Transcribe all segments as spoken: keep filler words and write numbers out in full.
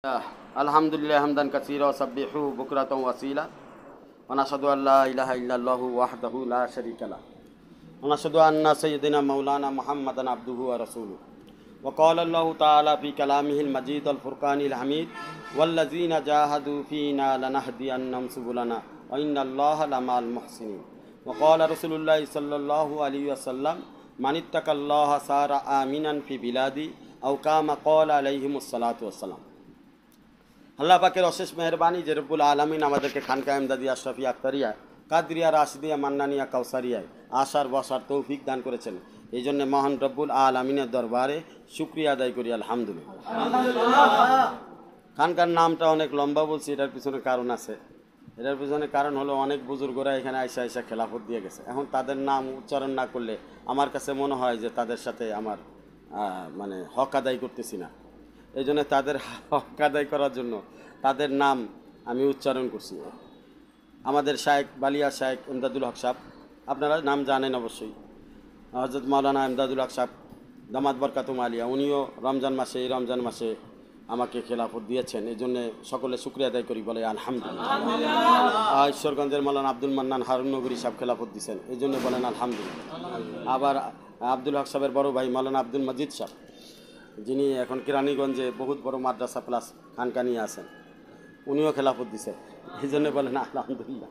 আলহামদুলিল্লাহ হামদান কাসীরা ওয়া সাব্বিহু বুকরাতাও ওয়া আসীলা ওয়া নাশহাদু আল্লা ইলাহা ইল্লাল্লাহু ওয়াহদাহু লা শারীকা লাহু ওয়া নাশহাদু আন্না সাইয়্যিদানা মাওলানা মুহাম্মাদান আবদুহু ওয়া রাসূলুহু ওয়া ক্বালা আল্লাহু তাআলা ফি কালামিহিল মাজিদ আল ফুরকানিল হামিদ ওয়াল্লাযীনা জাহাদু ফীনা লানাহদিয়ান্নাহুম সুবুলানা ওয়া ইন্নাল্লাহা লামাল মুহসিনিন ওয়া ক্বালা রাসূলুল্লাহ সাল্লাল্লাহু আলাইহি ওয়াসাল্লাম মান ইত্তাকাল্লাহা সারা আমিনান ফি বিলাদি আও কামা ক্বালা আলাইহিমুস সালাতু ওয়াসসালাম। আল্লাহ পাকের অশেষ মেহরবানি যে রব্বুল আলামিন আমাদেরকে খানকা ইমদাদিয়া আশরাফিয়া আক্তারিয়া কাদরিয়া রাশিদিয়া মান্নানিয়া কাউসারিয়ায় আসার বসার তৌফিক দান করেছেন। এই জন্য মহান রব্বুল আলামিনের দরবারে শুকরিয়া আদায় করি আলহামদুলিল্লাহ। খানকার নামটা অনেক লম্বা বলছি, এটার পিছনে কারণ আছে। এটার পিছনে কারণ হলো অনেক বুজুর্গরা এখানে আইসা আইসা খেলাফত দিয়ে গেছে। এখন তাদের নাম উচ্চারণ না করলে আমার কাছে মনে হয় যে তাদের সাথে আমার মানে হক আদায় করতেছি না। এই জন্য তাদের হক আদায় করার জন্য তাদের নাম আমি উচ্চারণ করছি। আমাদের শায়েখ বালিয়া শায়েখ ইমদাদুল হক সাহেব, আপনারা নাম জানেন অবশ্যই, হযরত মাওলানা ইমদাদুল হক সাহেব দামাত বরকাতুম আলিয়া, উনিও রমজান মাসে এই রমজান মাসে আমাকে খেলাফত দিয়েছেন। এই জন্যে সকলে শুকরিয়া আদায় করি, বলে আলহামদুলিল্লাহ। ঈশ্বরগঞ্জের মাওলানা আব্দুল মান্নান হারুন নগরী সাহেব খেলাফত দিয়েছেন, এই জন্য বলেন আলহামদুলিল্লাহ। আবার আব্দুল হক সাহেবের বড় ভাই মাওলানা আব্দুল মজিদ সাহেব, যিনি এখন কেরানীগঞ্জে বহুত বড় মাদ্রাসা প্লাস খানকা নিয়ে আছেন, উনিও খেলাফত দিছেন, এই জন্য বলেন আলহামদুলিল্লাহ।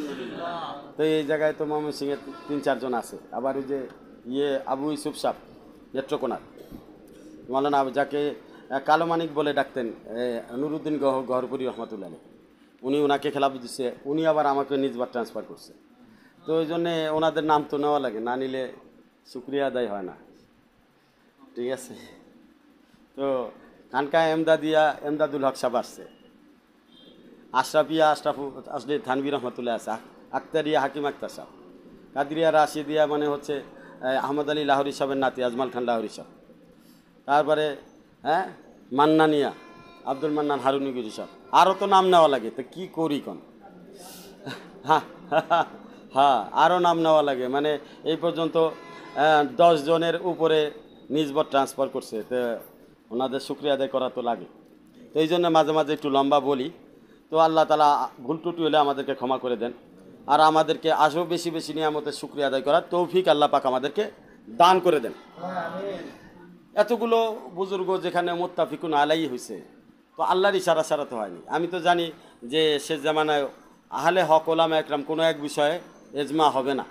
তো এই জায়গায় তো ময়মনসিংহের তিন চারজন আছে। আবার ওই যে ইয়ে আবু ইউসুফ সাহেব নেত্রকোনার মাওলানা, যাকে কালো মানিক বলে ডাকতেন, নুরুদ্দিন গহ গহরপুরি রহমতুল্লাহ, উনি ওনাকে খেলাফত দিচ্ছে, উনি আবার আমাকে নিজবার ট্রান্সফার করছে। তো ওই জন্যে ওনাদের নাম তো নেওয়া লাগে, না নিলে শুকরিয়া আদায় হয় না। ঠিক আছে, তো খানকা এমদাদিয়া এমদাদুল হক সাহেব আসছে, আশরাফিয়া আশরাফু আসলে থানভীর রহমতুল্লাহ আছে, আক্তারিয়া হাকিম আক্তার সাহেব, কাদরিয়া রাশিদিয়া মানে হচ্ছে আহমদ আলী লাহোরি সাহেবের নাতি আজমাল খান লাহোরি সাহেব, তারপরে হ্যাঁ মান্নানিয়া আব্দুল মান্নান হারুনিগুরি সাহেব, আরও তো নাম নেওয়া লাগে। তো কী করি কন, হ্যাঁ হ্যাঁ আরও নাম নেওয়া লাগে। মানে এই পর্যন্ত দশ জনের উপরে নিজবর ট্রান্সফার করছে, তো ওনাদের শুকরিয়া আদায় করা তো লাগে। তো এই জন্য মাঝে মাঝে একটু লম্বা বলি। তো আল্লাহ তাআলা ভুল ত্রুটি হলে আমাদেরকে ক্ষমা করে দেন, আর আমাদেরকে আজও বেশি বেশি নিয়ামতের শুকরিয়া আদায় করার তৌফিক আল্লাহ পাক আমাদেরকে দান করে দেন। এতগুলো বুজুর্গ যেখানে মুত্তাফিকুন আলাই হয়েছে, তো আল্লাহর ইশারা ছাড়া তো হয়নি। আমি তো জানি যে শেষ জামানায় আহলে হক ওলামা একরাম কোনো এক বিষয়ে এজমা হবে না।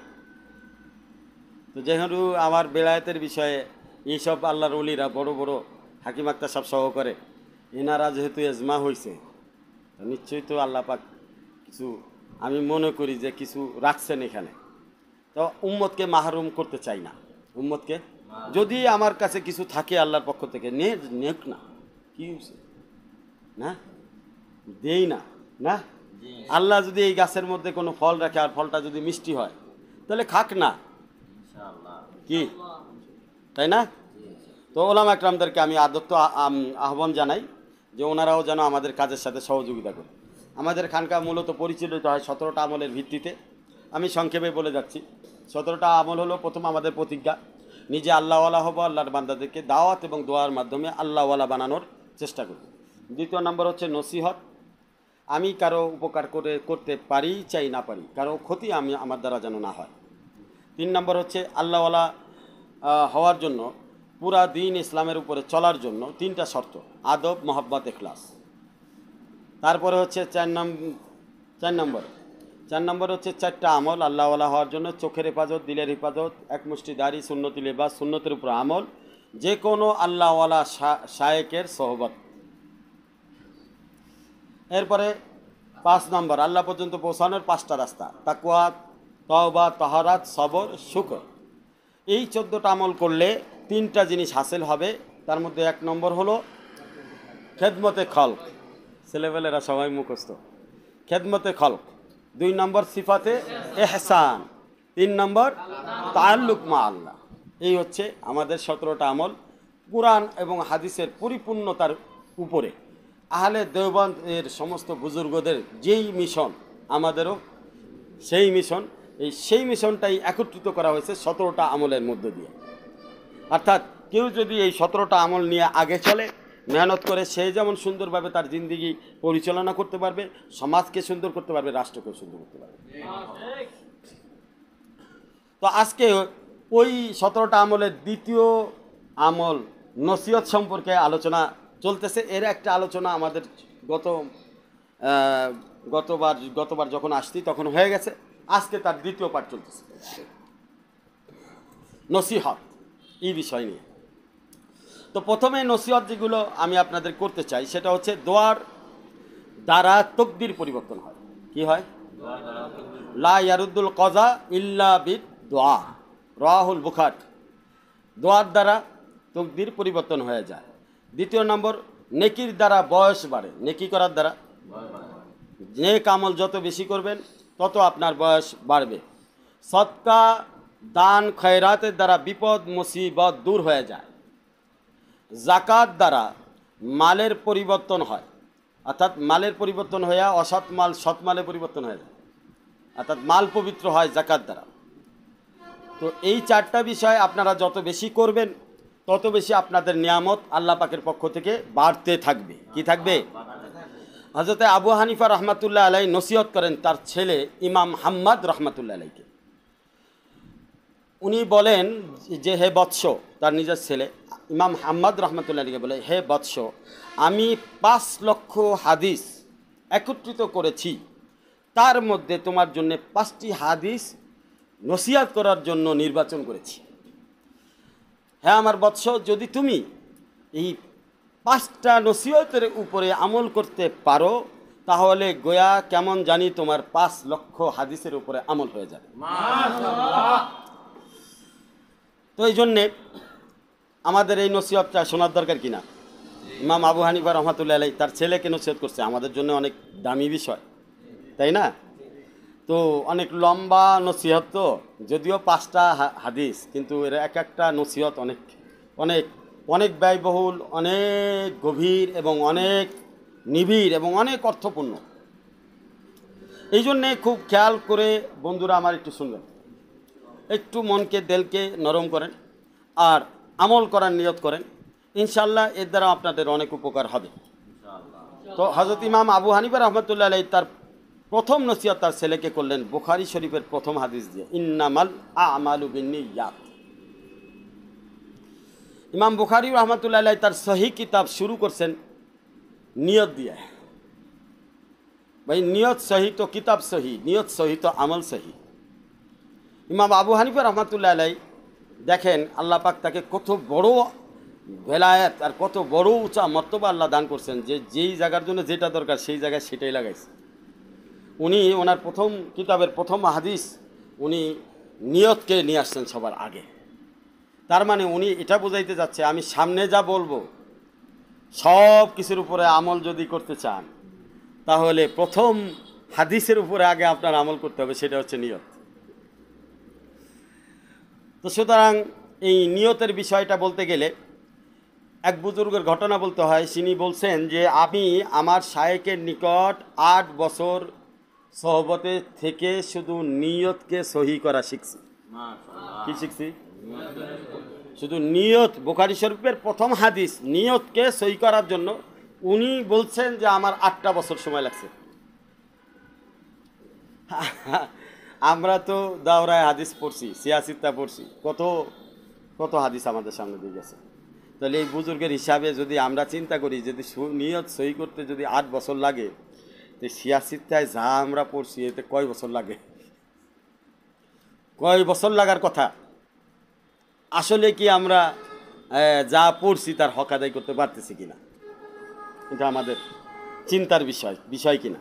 তো যেহেতু আমার বেলায়েতের বিষয়ে এইসব আল্লাহর ওলিরা বড় বড় হাকিম আক্তার সব সহকারে এনারা যেহেতু এজমা হয়েছে, নিশ্চয়ই তো আল্লাহ পাক কিছু, আমি মনে করি যে কিছু রাখছেন এখানে। তো উম্মতকে মাহরুম করতে চাই না। উম্মতকে যদি আমার কাছে কিছু থাকে আল্লাহর পক্ষ থেকে, নে নেক না, কি হয়েছে না, দেই না না। আল্লাহ যদি এই গাছের মধ্যে কোনো ফল রাখে আর ফলটা যদি মিষ্টি হয়, তাহলে খাক না, কি তাই না? তো ওলামা একরামদেরকে আমি আদত্ত আহ্বান জানাই যে ওনারাও যেন আমাদের কাজের সাথে সহযোগিতা করে। আমাদের খানকা মূলত পরিচালিত হয় সতেরোটা আমলের ভিত্তিতে। আমি সংক্ষেপে বলে যাচ্ছি। সতেরোটা আমল হলো, প্রথম আমাদের প্রতিজ্ঞা, নিজে আল্লাহওয়ালা হবো, আল্লাহর বান্দাদেরকে দাওয়াত এবং দোয়ার মাধ্যমে আল্লাহওয়ালা বানানোর চেষ্টা করব। দ্বিতীয় নম্বর হচ্ছে নসিহত, আমি কারো উপকার করে করতে পারি চাই না পারি, কারো ক্ষতি আমি আমার দ্বারা যেন না হয়। তিন নম্বর হচ্ছে আল্লাহওয়ালা হওয়ার জন্য, পুরা দিন ইসলামের উপরে চলার জন্য তিনটা শর্ত, আদব, মহব্বত, ইখলাস। তারপরে হচ্ছে চার নম্বর চার নম্বর চার নম্বর হচ্ছে চারটা আমল আল্লাহওয়ালা হওয়ার জন্য, চোখের হেফাজত, দিলের হেফাজত, এক মুষ্টি দাড়ি, সুন্নতি লেবাস, সুন্নতের উপর আমল, যে কোনো আল্লাহওয়ালা শায়েকের সোহবত। এরপরে পাঁচ নম্বর আল্লাহ পর্যন্ত পৌঁছানোর পাঁচটা রাস্তা, তাকওয়া, তওবা, তাহারাত, সবর, শুকর। এই চোদ্দোটা আমল করলে তিনটা জিনিস হাসিল হবে। তার মধ্যে এক নম্বর হলো খেদমতে খলক, ছেলেবেলেরা সবাই মুখস্থ, খেদমতে খলক। দুই নম্বর সিফাতে এহসান। তিন নম্বর তাআল্লুক মা আল্লাহ। এই হচ্ছে আমাদের সতেরোটা আমল, কুরআন এবং হাদিসের পরিপূর্ণতার উপরে। আহলে দেওবন্দ এর সমস্ত বুজুর্গদের যেই মিশন, আমাদেরও সেই মিশন। এই সেই মিশনটাই একত্রিত করা হয়েছে সতেরোটা আমলের মধ্য দিয়ে। অর্থাৎ কেউ যদি এই সতেরোটা আমল নিয়ে আগে চলে, মেহনত করে সে যেমন সুন্দরভাবে তার জিন্দিগি পরিচালনা করতে পারবে, সমাজকে সুন্দর করতে পারবে, রাষ্ট্রকে সুন্দর করতে পারবে। তো আজকে ওই সতেরোটা আমলের দ্বিতীয় আমল নসিহত সম্পর্কে আলোচনা চলতেছে। এর একটা আলোচনা আমাদের গত গতবার গতবার যখন আসছি তখন হয়ে গেছে। আজকে তার দ্বিতীয় পাঠ চলতেছে, নসিহত এই বিষয় নিয়ে। তো প্রথমে নসিহত যেগুলো আমি আপনাদের করতে চাই সেটা হচ্ছে দোয়ার দ্বারা তকদির পরিবর্তন হয়। কি হয়? লা ইয়ারুদ্দুল কজা ইল্লা বিদ দোয়া, রাহুল বুখারী। দোয়ার দ্বারা তকদির পরিবর্তন হয়ে যায়। দ্বিতীয় নম্বর, নেকির দ্বারা বয়স বাড়ে। নেকি করার দ্বারা, নেক আমল যত বেশি করবেন তত আপনার বয়স বাড়বে। সদকা দান খয়রাতের দ্বারা বিপদ মুসিবত দূর হয়ে যায়। জাকাত দ্বারা মালের পরিবর্তন হয়, অর্থাৎ মালের পরিবর্তন হয়ে অসৎ মাল সৎ মালে পরিবর্তন হয়ে যায়, অর্থাৎ মাল পবিত্র হয় জাকাত দ্বারা। তো এই চারটা বিষয় আপনারা যত বেশি করবেন তত বেশি আপনাদের নিয়ামত আল্লাহ পাকের পক্ষ থেকে বাড়তে থাকবে। কি থাকবে? হযরতে আবু হানিফা রহমাতুল্লাহ আলাই নসিহত করেন তার ছেলে ইমাম হাম্মাদ রহমাতুল্লাহ আলাইকে। উনি বলেন যে হে বৎস, তার নিজের ছেলে ইমাম হাম্মাদ রহমাতুল্লাহ আলাইকে বলে, হে বৎস, আমি পাঁচ লক্ষ হাদিস একত্রিত করেছি, তার মধ্যে তোমার জন্য পাঁচটি হাদিস নসিহত করার জন্য নির্বাচন করেছি। হ্যাঁ আমার বৎস, যদি তুমি এই পাঁচটা নসিহতের উপরে আমল করতে পারো তাহলে গোয়া কেমন জানি তোমার পাঁচ লক্ষ হাদিসের উপরে আমল হয়ে যাবে। তো এই জন্যে আমাদের এই নসিহতটা শোনার দরকার কিনা? ইমাম আবু হানিফা রহমাতুল্লাহ আলাইহি তার ছেলেকে নসিহত করছে, আমাদের জন্য অনেক দামি বিষয়, তাই না? তো অনেক লম্বা নসিহত, তো যদিও পাঁচটা হাদিস, কিন্তু এর এক একটা নসিহত অনেক অনেক অনেক ব্যয়বহুল, অনেক গভীর এবং অনেক নিবিড় এবং অনেক অর্থপূর্ণ। এই জন্যে খুব খেয়াল করে বন্ধুরা আমার একটু শুনবেন, একটু মনকে দিলকে নরম করেন আর আমল করার নিয়ত করেন, ইনশাআল্লাহ এর দ্বারা আপনাদের অনেক উপকার হবে। তো হযরত ইমাম আবু হানিফা রহমাতুল্লাহ আলাইহি তার প্রথম নসিহত তার ছেলেকে করলেন বুখারী শরীফের প্রথম হাদিস দিয়ে, ইন্নামাল আমালু বিন্নিয়াত। ইমাম বুখারী রহমাতুল্লাহ আলাইহি তার সহিহ কিতাব শুরু করছেন নিয়ত দিয়ে। ভাই নিয়ত সহি তো কিতাব সহি, নিয়ত সহি তো আমল সহি। ইমাম আবু হানিফা রহমাতুল্লাহ আলাইহি দেখেন আল্লাহ পাক তাকে কত বড় বেলায়েত আর কত বড় উঁচা মর্তবা আল্লাহ দান করছেন, যে যেই জায়গার জন্য যেটা দরকার সেই জায়গায় সেটাই লাগাইছে। উনি ওনার প্রথম কিতাবের প্রথম হাদিস উনি নিয়তকে নিয়ে আসছেন সবার আগে। তার মানে উনি এটা বোঝাইতে যাচ্ছে আমি সামনে যা বলবো সব কিছুর উপরে আমল যদি করতে চান তাহলে প্রথম হাদিসের উপরে আগে আপনার আমল করতে হবে, সেটা হচ্ছে নিয়ত। তো সুতরাং এই নিয়তের বিষয়টা বলতে গেলে এক বুজুর্গের ঘটনা বলতে হয়। তিনি বলছেন যে আমি আমার শায়েখের নিকট আট বছর সোহবতে থেকে শুধু নিয়তকে সহি করা শিখছি। কি শিখছি? শুধু নিয়ত। বুখারী শরীফের প্রথম হাদিস নিয়তকে সহি করার জন্য উনি বলছেন যে আমার আটটা বছর সময় লাগছে। আমরা তো দাওরায় হাদিস পড়ছি, সিয়াসিত্তা পড়ছি, কত কত হাদিস আমাদের সামনে দিয়ে গেছে। তাহলে এই বুজুর্গের হিসাবে যদি আমরা চিন্তা করি যদি নিয়ত সহি করতে যদি আট বছর লাগে, তো সিয়াসিত্তায় যা আমরা পড়ছি এতে কয় বছর লাগে? কয় বছর লাগার কথা। আসলে কি আমরা যা পড়ছি তার হক আদায় করতে পারতেছি কিনা, এটা আমাদের চিন্তার বিষয় বিষয় কিনা।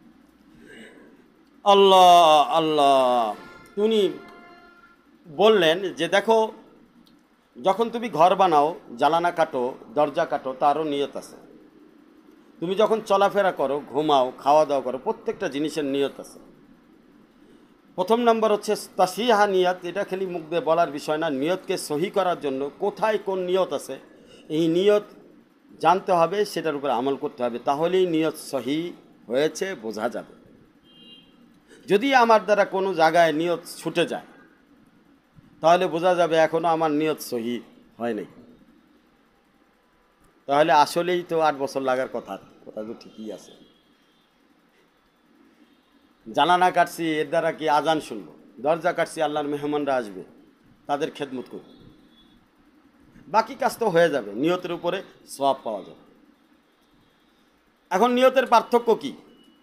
আল্লাহ আল্লাহ। উনি বললেন যে দেখো, যখন তুমি ঘর বানাও, জানালা কাটো, দরজা কাটো, তারও নিয়ত আছে। তুমি যখন চলাফেরা করো, ঘুমাও, খাওয়া দাওয়া করো, প্রত্যেকটা জিনিসের নিয়ত আছে। প্রথম নম্বর হচ্ছে তাসিহা নিয়ত। এটা খালি মুখ দিয়ে বলার বিষয় না, নিয়তকে সহি করার জন্য কোথায় কোন নিয়ত আছে এই নিয়ত জানতে হবে, সেটার উপর আমল করতে হবে, তাহলেই নিয়ত সহি হয়েছে বোঝা যাবে। যদি আমার দ্বারা কোনো জায়গায় নিয়ত ছুটে যায় তাহলে বোঝা যাবে এখনও আমার নিয়ত সহি হয় নাই। তাহলে আসলেই তো আট বছর লাগার কথা, কথা তো ঠিকই আছে। জানানা কাটছি এর দ্বারা কি আজান শুনবো, দরজা কাটছি আল্লাহর মেহমানরা আসবে, তাদের খেদমত করব, বাকি কাজ তো হয়ে যাবে, নিয়তের উপরে সওয়াব পাওয়া যাবে। এখন নিয়তের পার্থক্য কি?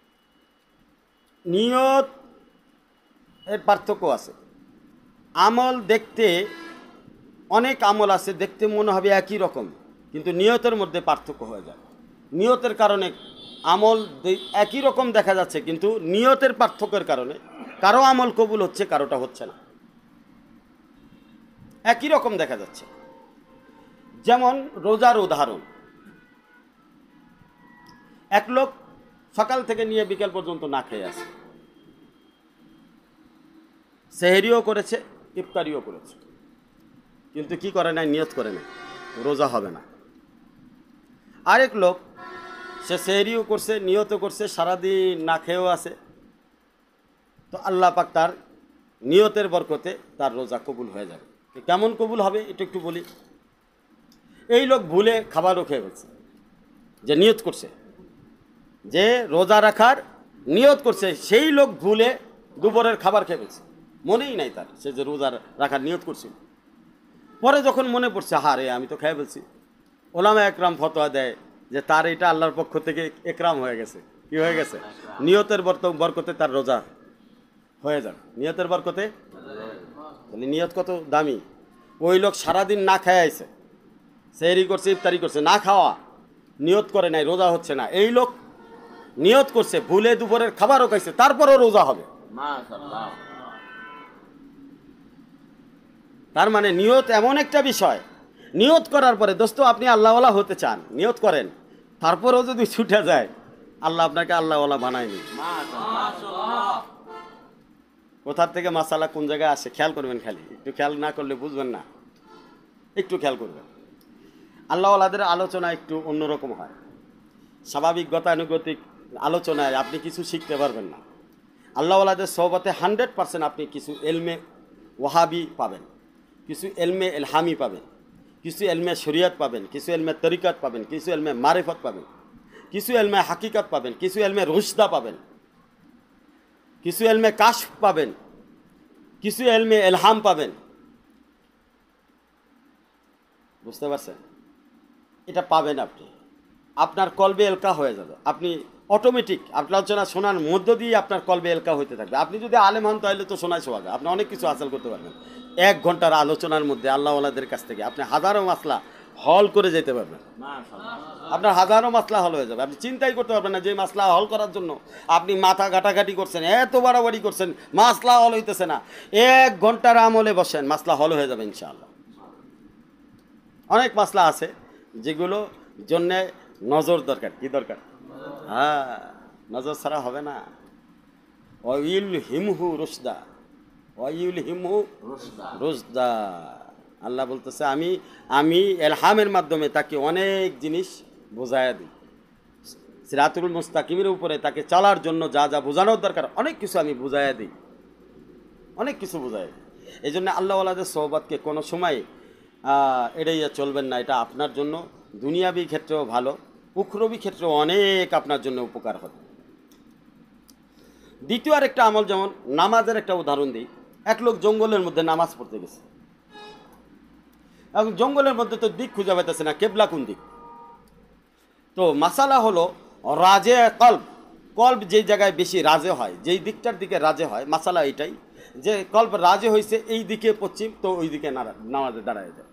নিয়ত এর পার্থক্য আছে। আমল দেখতে অনেক আমল আছে, দেখতে মনে হবে একই রকম, কিন্তু নিয়তের মধ্যে পার্থক্য হয়ে যায়। নিয়তের কারণে আমল একই রকম দেখা যাচ্ছে, কিন্তু নিয়তের পার্থক্যের কারণে কারো আমল কবুল হচ্ছে, কারোটা হচ্ছে না, একই রকম দেখা যাচ্ছে। যেমন রোজার উদাহরণ, এক লোক সকাল থেকে নিয়ে বিকেল পর্যন্ত না খেয়ে আছে, সেহরিও করেছে, ইফতারিও করেছে, কিন্তু কি করে নাই? নিয়ত করে নাই, রোজা হবে না। আরেক লোক সে সেহরিও করছে, নিয়তও করছে, সারাদিন না খেয়েও আছে, তো আল্লাহ পাক তার নিয়তের বরকতে তার রোজা কবুল হয়ে যাবে। কেমন কবুল হবে এটা একটু বলি। এই লোক ভুলে খাবারও খেয়ে ফেলছে, যে নিয়ত করছে, যে রোজা রাখার নিয়ত করছে, সেই লোক ভুলে দুপুরের খাবার খেয়ে ফেলছে, মনেই নাই তার সে যে রোজা রাখার নিয়ত করছিল। পরে যখন মনে পড়ছে, হারে আমি তো খেয়ে ফেলছি, ওলামা একরাম ফতোয়া দেয় যে তার এটা আল্লাহর পক্ষ থেকে একরাম হয়ে গেছে। কি হয়ে গেছে? নিয়তের বরকতে তার রোজা হয়ে যাবে, নিয়তের বরকতে। তাহলে নিয়ত কত দামি। ওই লোক সারাদিন না খেয়ে আইছে, সেহরি করছে, ইফতারি করছে, না খাওয়া, নিয়ত করে নাই, রোজা হচ্ছে না। এই লোক নিয়ত করছে, ভুলে দুপুরের খাবারও খাইছে, তারপরও রোজা হবে। তার মানে নিয়ত এমন একটা বিষয়, নিয়ত করার পরে দোস্ত আপনি আল্লাহওয়ালা হতে চান, নিয়ত করেন, তারপরেও যদি ছুটে যায়, আল্লাহ আপনাকে আল্লাহওয়ালা বানায়নি। কোথার থেকে মাসালা কোন জায়গায় আসে খেয়াল করবেন, খালি একটু খেয়াল না করলে বুঝবেন না, একটু খেয়াল করবেন। আল্লাহওয়ালাদের আলোচনা একটু অন্যরকম হয়, স্বাভাবিক গতানুগতিক আলোচনায় আপনি কিছু শিখতে পারবেন না। আল্লাহওয়ালাদের সোহবতে হান্ড্রেড পার্সেন্ট আপনি কিছু এলমে ওয়াহাবি পাবেন, কিছু এলমে এলহামি পাবেন, কিছু এলমে শরিয়ত পাবেন, কিছু এলমে তরিকত পাবেন, কিছু এলমে মারিফত পাবেন, কিছু এলমে হাকিকত পাবেন, কিছু এলমে রুশদা পাবেন, কিছু এলমে কাশফ পাবেন, কিছু এলমে এলহাম পাবেন। বুঝতে পারছেন? এটা পাবেন আপনি, আপনার কলবে এলকা হয়ে যাবে, আপনি অটোমেটিক আপনার আলোচনা শোনার মধ্য দিয়ে আপনার কলবে এলকা হইতে থাকবে। আপনি যদি আলেম হন তাহলে তো শোনায় শোনাবে, আপনি অনেক কিছু হাসিল করতে পারবেন। এক ঘন্টার আলোচনার মধ্যে আল্লাহওয়ালাদের কাছ থেকে আপনি হাজারো মাসলা হল করে যেতে পারবেন, আপনার হাজারো মাসলা হল হয়ে যাবে। আপনি চিন্তাই করতে পারবেন না যে মাসলা হল করার জন্য আপনি মাথা ঘাটাঘাটি করছেন, এত বাড়াবাড়ি করছেন, মাসলা হল হইতেছে না। এক ঘন্টার আমলে বসেন, মাসলা হল হয়ে যাবে ইনশাআল্লাহ। অনেক মাসলা আছে যেগুলো জন্যে নজর দরকার। কি দরকার? হ্যাঁ, নজর ছাড়া হবে না। ওয়াইল হিমহু রুশদা, ওয়াইল হিমহু রুশদা। আল্লাহ বলতেছে আমি আমি এলহামের মাধ্যমে তাকে অনেক জিনিস বোঝায়া দিই, সিরাতুল মুস্তাকিমের উপরে তাকে চলার জন্য যা যা বোঝানোর দরকার অনেক কিছু আমি বুঝাইয়া দিই, অনেক কিছু বুঝাই। এই জন্য আল্লাহওয়ালাদের সোহবতকে কোনো সময় এড়িয়ে চলবেন না। এটা আপনার জন্য দুনিয়াবি ক্ষেত্রেও ভালো, উখরবি ক্ষেত্রেও অনেক আপনার জন্য উপকার হবে। দ্বিতীয় আরেকটা আমল, যেমন নামাজের একটা উদাহরণ দিই। এক লোক জঙ্গলের মধ্যে নামাজ পড়তে গেছে, এবং জঙ্গলের মধ্যে তো দিক খুঁজে পাইতেছে না, কেবলা কোন দিক। তো মাসালা হলো রাজে কলব, কলব যেই জায়গায় বেশি রাজে হয়, যেই দিকটার দিকে রাজে হয়, মাসালা এইটাই যে কলব রাজে হয়েছে এই দিকে পশ্চিম, তো ওই দিকে নামাজে দাঁড়ায় যায়।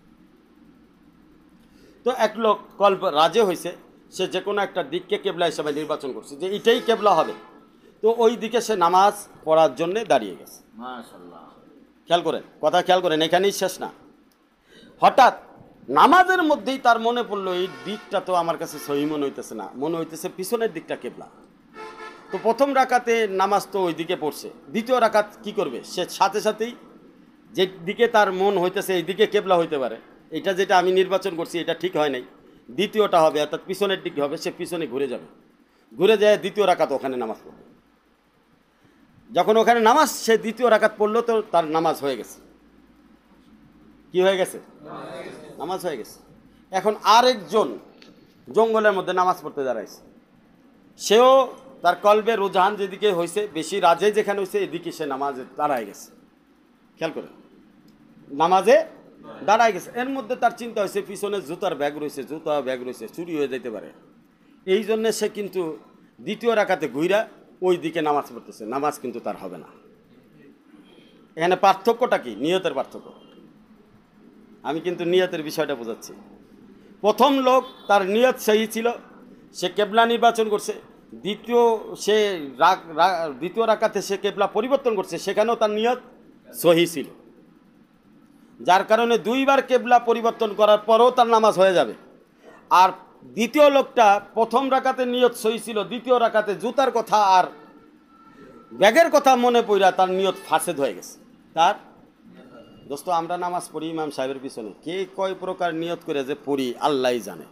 তো এক লোক কলব রাজে হয়েছে, সে যে কোনো একটা দিককে কেবলা হিসাবে নির্বাচন করছে যে এটাই কেবলা হবে, তো ওই দিকে সে নামাজ পড়ার জন্যে দাঁড়িয়ে গেছে। মাশাআল্লাহ, খেয়াল করেন, কথা খেয়াল করেন, এখানেই শেষ না। হঠাৎ নামাজের মধ্যেই তার মনে পড়লো এই দিকটা তো আমার কাছে সহি মনে হইতেছে না, মনে হইতেছে পিছনের দিকটা কেবলা। তো প্রথম রাকাতে নামাজ তো ওই দিকে পড়ছে, দ্বিতীয় রাকাত কি করবে? সে সাথে সাথেই যে দিকে তার মন হইতেছে এই দিকে কেবলা হইতে পারে, এটা যেটা আমি নির্বাচন করছি এটা ঠিক হয় নাই, দ্বিতীয়টা হবে, অর্থাৎ পিছনের দিকে হবে, সে পিছনে ঘুরে যাবে, ঘুরে যায় দ্বিতীয় রাকাত ওখানে নামাজ পড়বে। যখন ওখানে নামাজ সে দ্বিতীয় রাকাত পড়লো, তো তার নামাজ হয়ে গেছে। কি হয়ে গেছে? নামাজ হয়ে গেছে। এখন আরেকজন জঙ্গলের মধ্যে নামাজ পড়তে দাঁড়াইছে, সেও তার কলবে রুঝান যেদিকে হয়েছে, বেশি রাজে যেখানে হয়েছে এদিকে সে নামাজে দাঁড়ায় গেছে। খেয়াল করে নামাজে দাঁড়ায় গেছে। এর মধ্যে তার চিন্তা হয়েছে পিছনে জুতার ব্যাগ রয়েছে, জুতা ব্যাগ রয়েছে, চুরি হয়ে যেতে পারে। এই জন্যে সে কিন্তু দ্বিতীয় রাকাতে ঘুইরা ওই দিকে নামাজ পড়তেছে, নামাজ কিন্তু তার হবে না। এখানে পার্থক্যটা কি? নিয়তের পার্থক্য। আমি কিন্তু নিয়তের বিষয়টা বোঝাচ্ছি। প্রথম লোক তার নিয়ত সহি ছিল, সে কেবলা নির্বাচন করছে। দ্বিতীয় সে দ্বিতীয় রাকাতে সে কেবলা পরিবর্তন করছে, সেখানেও তার নিয়ত সহি ছিল, যার কারণে দুইবার কেবলা পরিবর্তন করার পরেও তার নামাজ হয়ে যাবে। আর দ্বিতীয় লোকটা প্রথম রাকাতে নিয়ত সহি ছিল, দ্বিতীয় রাকাতে জুতার কথা আর ব্যাগের কথা মনে পড়া তার নিয়ত ফাসেদ হয়ে গেছে। তার দোস্ত, আমরা নামাজ পড়ি ইমাম সাহেবের পিছনে, কে কয় প্রকার নিয়ত করে যে পড়ি আল্লাহই জানে।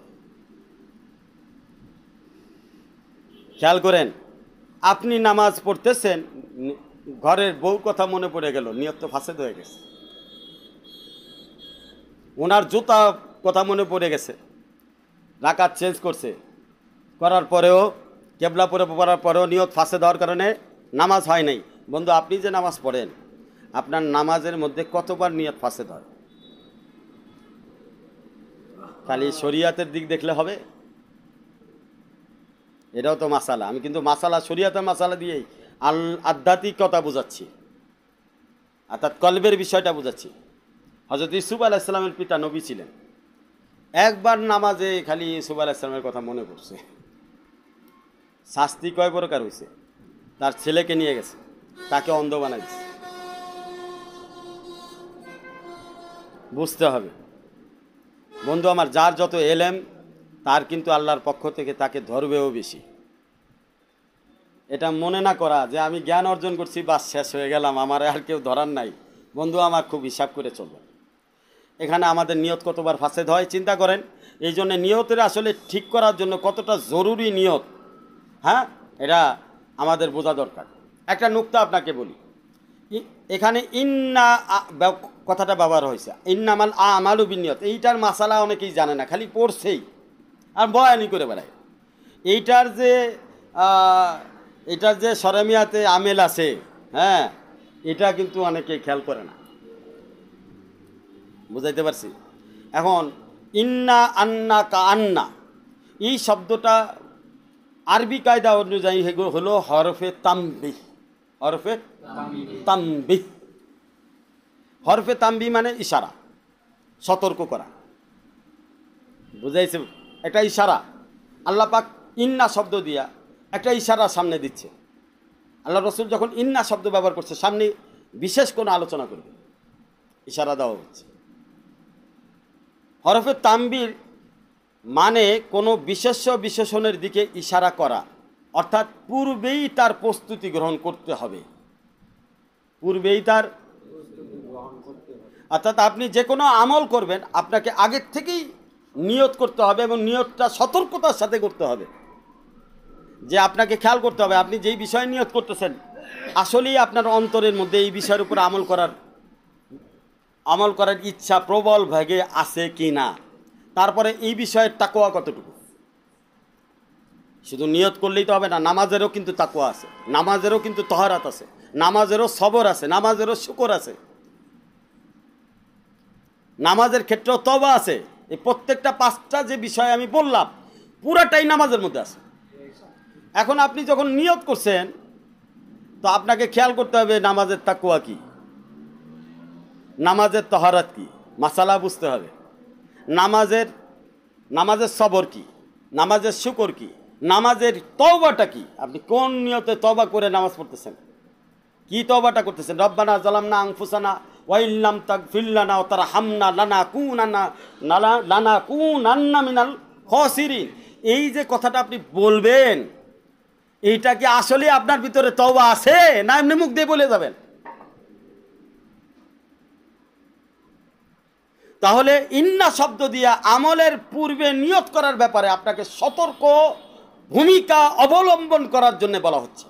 খেয়াল করেন, আপনি নামাজ পড়তেছেন, ঘরের বউ কথা মনে পড়ে গেল, নিয়ত তো ফাসেদ হয়ে গেছে। ওনার জুতা কথা মনে পড়ে গেছে, রাকাত চেঞ্জ করছে, করার পরেও কেবলা পরে পড়ার পরেও নিয়ত ফাসেদ হওয়ার কারণে নামাজ হয় নাই। বন্ধু, আপনি যে নামাজ পড়েন, আপনার নামাজের মধ্যে কতবার নিয়ত ফাসেদ হয়? খালি শরিয়াতের দিক দেখলে হবে? এটাও তো মাসালা। আমি কিন্তু মাসালা, শরিয়াতের মাসালা দিয়েই আল আধ্যাত্মিকতা বোঝাচ্ছি, অর্থাৎ কলবের বিষয়টা বোঝাচ্ছি। হযরত ইউসুফ আলাইহিস সালামের পিতা নবী ছিলেন। একবার নামাজে খালি ইউসুফ আলাইহিস সালামের কথা মনে পড়ছে। শাস্তি কয় প্রকার হয়েছে? তার ছেলেকে নিয়ে গেছে, তাকে অন্ধ বানাই দিচ্ছে। বুঝতে হবে বন্ধু আমার, যার যত এলেম তার কিন্তু আল্লাহর পক্ষ থেকে তাকে ধরবেও বেশি। এটা মনে না করা যে আমি জ্ঞান অর্জন করছি, বাস শেষ হয়ে গেলাম, আমার আর কেউ ধরার নাই। বন্ধু আমার, খুব হিসাব করে চলবে। এখানে আমাদের নিয়ত কতবার ফাসেদ হয় চিন্তা করেন। এই জন্য নিয়তের আসলে ঠিক করার জন্য কতটা জরুরি নিয়ত, হ্যাঁ, এটা আমাদের বোঝা দরকার। একটা নুক্তা আপনাকে বলি, এখানে ইন্না কথাটা ব্যবহার হয়েছে, ইন্নামাল আমালু বিনিয়ত। এইটার মাসালা অনেকেই জানে না, খালি পড়ছেই আর বয়ানি করে বেড়ায়। এইটার যে এটার যে শরমিয়াতে আমেল আছে, হ্যাঁ, এটা কিন্তু অনেকেই খেয়াল করে না। বুঝাইতে পারছি? এখন ইন্না আন্না কা আন্না, এই শব্দটা আরবি কায়দা অনুযায়ী হলো হরফে তাম্বি। হরফে তাম্বি, হরফে তাম্বি মানে ইশারা, সতর্ক করা। বুঝাইছে? একটা ইশারা আল্লাহ পাক ইন্না শব্দ দিয়া একটা ইশারা সামনে দিচ্ছে। আল্লাহ রসুল যখন ইন্না শব্দ ব্যবহার করছে, সামনে বিশেষ কোনো আলোচনা করবে, ইশারা দেওয়া হচ্ছে। হরফে তাম্বির মানে কোনো বিশেষ্য বিশেষণের দিকে ইশারা করা, অর্থাৎ পূর্বেই তার প্রস্তুতি গ্রহণ করতে হবে। পূর্বেই তার অর্থাৎ আপনি যে কোনো আমল করবেন, আপনাকে আগের থেকেই নিয়ত করতে হবে, এবং নিয়তটা সতর্কতার সাথে করতে হবে। যে আপনাকে খেয়াল করতে হবে, আপনি যেই বিষয়ে নিয়ত করতেছেন, আসলেই আপনার অন্তরের মধ্যে এই বিষয়ের উপর আমল করার আমল করার ইচ্ছা প্রবল ভাগে আছে কি না। তারপরে এই বিষয়ের তাকওয়া কতটুকু। শুধু নিয়ত করলেই তো হবে না, নামাজেরও কিন্তু তাকওয়া আছে, নামাজেরও কিন্তু তহরাত আছে, নামাজেরও সবর আছে, নামাজেরও শুকর আছে, নামাজের ক্ষেত্রেও তওবা আছে। এই প্রত্যেকটা পাঁচটা যে বিষয় আমি বললাম, পুরাটাই নামাজের মধ্যে আছে। এখন আপনি যখন নিয়ত করছেন, তো আপনাকে খেয়াল করতে হবে নামাজের তাকওয়া কি, নামাজের তহরাত কি, মাসালা বুঝতে হবে। নামাজের নামাজের সবর কি, নামাজের শুকর কি, নামাজের তওবাটা কি। আপনি কোন নিয়তে তওবা করে নামাজ পড়তেছেন, কি তওবাটা করতেছেন? রব্বানা যালামনা আনফুসানা ওয়া ইল্লাম তাগফির লানা ওয়া তারহামনা লানাকুনান্না লানাকুনান্না মিনাল খাসিরিন। এই যে কথাটা আপনি বলবেন, এইটা কি আসলে আপনার ভিতরে তওবা আছে, না এমনি মুখ দিয়ে বলে যাবেন? তাহলে ইন্না শব্দ দিয়ে আমলের পূর্বে নিয়ত করার ব্যাপারে আপনাকে সতর্ক ভূমিকা অবলম্বন করার জন্য বলা হচ্ছে।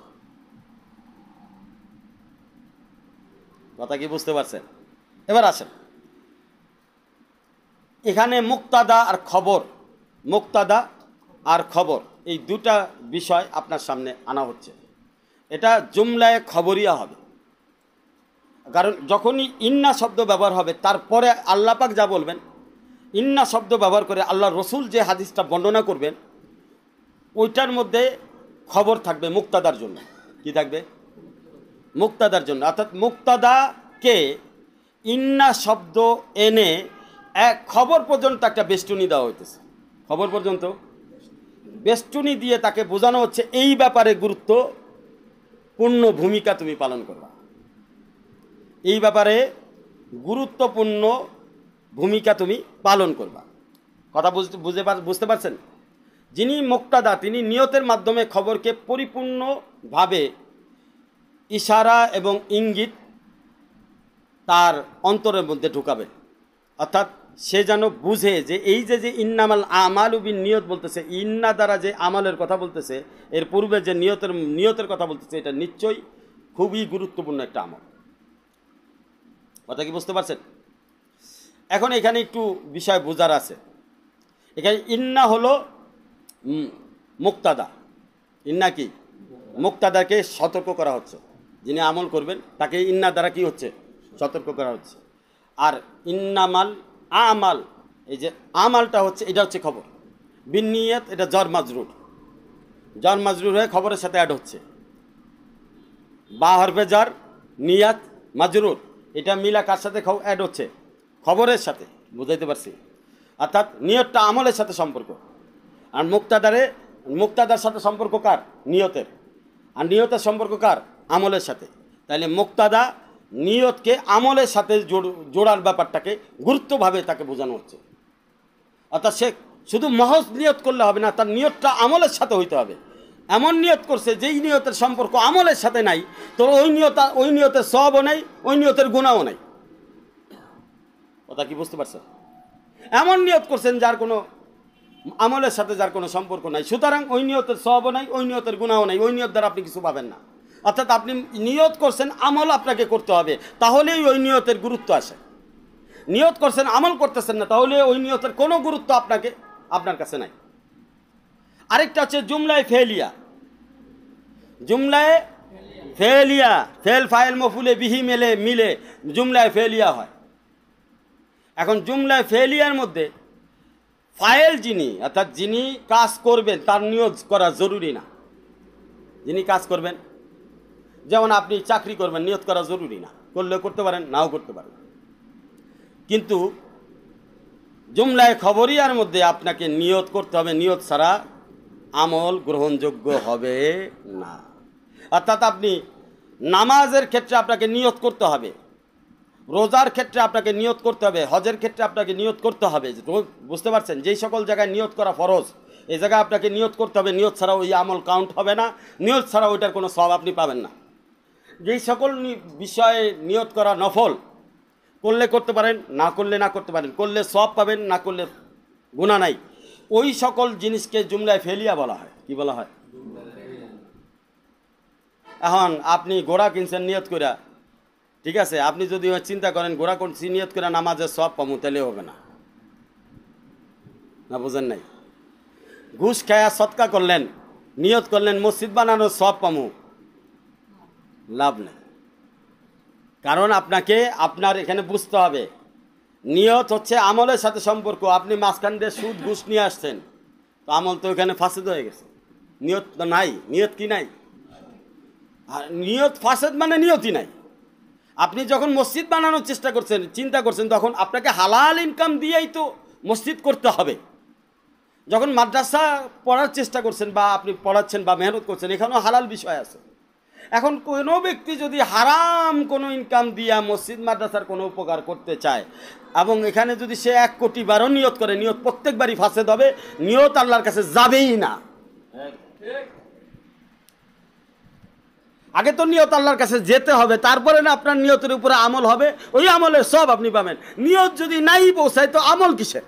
কথা কি বুঝতে পারছেন? এবার আসেন, এখানে মুক্তাদা আর খবর, মুক্তাদা আর খবর এই দুটা বিষয় আপনার সামনে আনা হচ্ছে। এটা জুমলায় খবরিয়া হবে, কারণ যখনই ইন্না শব্দ ব্যবহার হবে তারপরে আল্লাহ পাক যা বলবেন, ইন্না শব্দ ব্যবহার করে আল্লাহ রসুল যে হাদিসটা বর্ণনা করবেন ওইটার মধ্যে খবর থাকবে মুক্তাদার জন্য। কি থাকবে? মুক্তাদার জন্য। অর্থাৎ মুক্তাদাকে ইন্না শব্দ এনে এক খবর পর্যন্ত একটা বেষ্টনী দেওয়া হইতেছে। খবর পর্যন্ত বেষ্টনী দিয়ে তাকে বোঝানো হচ্ছে এই ব্যাপারে গুরুত্বপূর্ণ ভূমিকা তুমি পালন করবা, এই ব্যাপারে গুরুত্বপূর্ণ ভূমিকা তুমি পালন করবা। কথা বুঝতে বুঝে বুঝতে পারছেন? যিনি মুক্তাদা তিনি নিয়তের মাধ্যমে খবরকে পরিপূর্ণভাবে ইশারা এবং ইঙ্গিত তার অন্তরের মধ্যে ঢুকাবেন। অর্থাৎ সে যেন বুঝে যে এই যে যে ইন্নামাল আমালু বিন নিয়ত বলতেছে, ইন্না দ্বারা যে আমলের কথা বলতেছে, এর পূর্বে যে নিয়তের নিয়তের কথা বলতেছে, এটা নিশ্চয়ই খুবই গুরুত্বপূর্ণ একটা আমল। কথা কি বুঝতে পারছেন? এখন এখানে একটু বিষয় বোঝার আছে। এখানে ইন্না হলো মুক্তাদা। ইন্না কি? মুক্তাদাকে সতর্ক করা হচ্ছে, যিনি আমল করবেন তাকে ইন্না দ্বারা কি হচ্ছে? সতর্ক করা হচ্ছে। আর ইন্নামাল আমাল, এই যে আমালটা হচ্ছে এটা হচ্ছে খবর। বিনিয়ত এটা জর মাজরুর, জর মাজরুর হয়ে খবরের সাথে অ্যাড হচ্ছে। বা হরফে জর নিয়াত মাজরুর, এটা মিলা কার সাথে অ্যাড হচ্ছে? খবরের সাথে। বুঝাইতে পারছি? অর্থাৎ নিয়তটা আমলের সাথে সম্পর্ক, আর মুক্তাদারে মুক্তাদার সাথে সম্পর্ক কার? নিয়তের। আর নিয়তের সম্পর্ক কার? আমলের সাথে। তাহলে মুক্তাদা নিয়তকে আমলের সাথে জোড়ার ব্যাপারটাকে গুরুত্বভাবে তাকে বোঝানো হচ্ছে। অর্থাৎ সে শুধু মহজ নিয়ত করলে হবে না, তার নিয়তটা আমলের সাথে হইতে হবে। এমন নিয়ত করছে যেই নিয়তের সম্পর্ক আমলের সাথে নাই, তো ওই নিয়ত ওই নিয়তের সওয়াবও নাই, ওই নিয়তের গুনাহও নাই। কথা কি বুঝতে পারছেন? এমন নিয়ত করছেন যার কোনো আমলের সাথে যার কোনো সম্পর্ক নাই, সুতরাং ওই নিয়তের সওয়াবও নাই, ওই নিয়তের গুনাহও নাই, ওই নিয়ত দ্বারা আপনি কিছু পাবেন না। অর্থাৎ আপনি নিয়ত করছেন আমল আপনাকে করতে হবে, তাহলেই ওই নিয়তের গুরুত্ব আসে। নিয়ত করছেন আমল করতেছেন না, তাহলে ওই নিয়তের কোনো গুরুত্ব আপনাকে আপনার কাছে নাই। আরেকটা হচ্ছে জুমলায় ফেলিয়া। জুমলায় ফেলিয়া, ফেল ফাইল মফুলে বিহি মেলে মিলে জুমলায় ফেলিয়া হয়। এখন জুমলায় ফেলিয়ার মধ্যে ফাইল যিনি, অর্থাৎ যিনি কাজ করবেন তার নিয়ত করা জরুরি না। যিনি কাজ করবেন, যেমন আপনি চাকরি করবেন, নিয়ত করা জরুরি না, করলে করতে পারেন, নাও করতে পারেন। কিন্তু জুমলায় খবরিয়ার মধ্যে আপনাকে নিয়ত করতে হবে, নিয়ত ছাড়া আমল গ্রহণযোগ্য হবে না। অর্থাৎ আপনি নামাজের ক্ষেত্রে আপনাকে নিয়ত করতে হবে, রোজার ক্ষেত্রে আপনাকে নিয়ত করতে হবে, হজের ক্ষেত্রে আপনাকে নিয়ত করতে হবে। বুঝতে পারছেন? যেই সকল জায়গায় নিয়ত করা ফরজ, এই জায়গায় আপনাকে নিয়ত করতে হবে। নিয়ত ছাড়া ওই আমল কাউন্ট হবে না, নিয়ত ছাড়া ওইটার কোনো সওয়াব আপনি পাবেন না। যেই সকল বিষয়ে নিয়ত করা নফল, করলে করতে পারেন, না করলে না করতে পারেন, করলে সওয়াব পাবেন, না করলে গুনাহ নাই, ওই সকল জিনিসকে জুমলায় ফেলিয়া বলা হয়। কি বলা হয়? এখন আপনি ঘোড়া কিনছেন নিয়ত করে, ঠিক আছে, আপনি যদি চিন্তা করেন ঘোড়া কিনছি নিয়ত করে নামাজের সওয়াব পাবো, তাহলে হবে না। না বুঝেন নাই? ঘুষ খায়া সৎকা করলেন, নিয়ত করলেন মসজিদ বানানোর সওয়াব পাবো, লাভ নেই। কারণ আপনাকে আপনার এখানে বুঝতে হবে নিয়ত হচ্ছে আমলের সাথে সম্পর্ক। আপনি মাঝখান দিয়ে সুদ ঘুষ নিয়ে আসছেন, তো আমল তো এখানে ফাসেদ হয়ে গেছে, নিয়ত তো নাই। নিয়ত কি নাই? আর নিয়ত ফাসেদ মানে নিয়তই নাই। আপনি যখন মসজিদ বানানোর চেষ্টা করছেন, চিন্তা করছেন, তখন আপনাকে হালাল ইনকাম দিয়েই তো মসজিদ করতে হবে। যখন মাদ্রাসা পড়ার চেষ্টা করছেন বা আপনি পড়াচ্ছেন বা মেহনত করছেন, এখানেও হালাল বিষয় আছে। এখন কোনো ব্যক্তি যদি হারাম কোনো ইনকাম দিয়া মসজিদ মাদ্রাসার কোনো উপকার করতে চায়, এবং এখানে যদি সে এক কোটি বারো নিয়ত করে, নিয়ত প্রত্যেকবারই ফাসেদ হবে, নিয়ত আল্লাহর কাছে যাবেই না। আগে তো নিয়ত আল্লাহর কাছে যেতে হবে, তারপরে না আপনার নিয়তের উপরে আমল হবে, ওই আমলের সব আপনি পাবেন। নিয়ত যদি নাই পৌঁছায় তো আমল কিসের?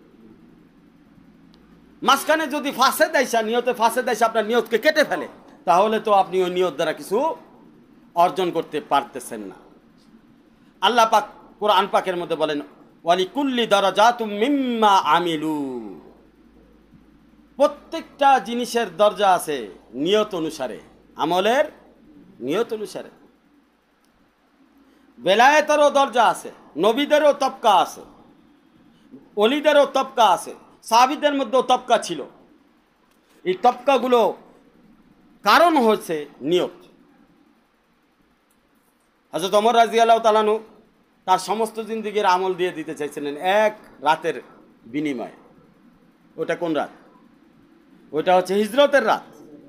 মাঝখানে যদি ফাসেদ আইসা, নিয়তে ফাসেদ আইসা আপনার নিয়তকে কেটে ফেলে, তাহলে তো আপনি ওই নিয়ত দ্বারা কিছু অর্জন করতে পারতেছেন না। আল্লাহ পাক কোরআন পাকের মধ্যে বলেন, ওয়ালিকুল্লি দারাজাতুম মিম্মা আমিলু, প্রত্যেকটা জিনিসের দরজা আছে নিয়ত অনুসারে, আমলের নিয়ত অনুসারে। বেলায়েতেরও দরজা আছে, নবীদেরও তবকা আছে, অলিদেরও তবকা আছে, সাহাবীদের মধ্যেও তবকা ছিল। এই তবকাগুলো কারণ হচ্ছে নিয়ত। হযরত ওমর রাদিয়াল্লাহু তাআলা আনহু তার সমস্ত জিন্দেগীর আমল দিয়ে দিতে চাইছিলেন এক রাতের বিনিময়ে। ওটা কোন রাত? ওটা হচ্ছে হিজরতের রাত।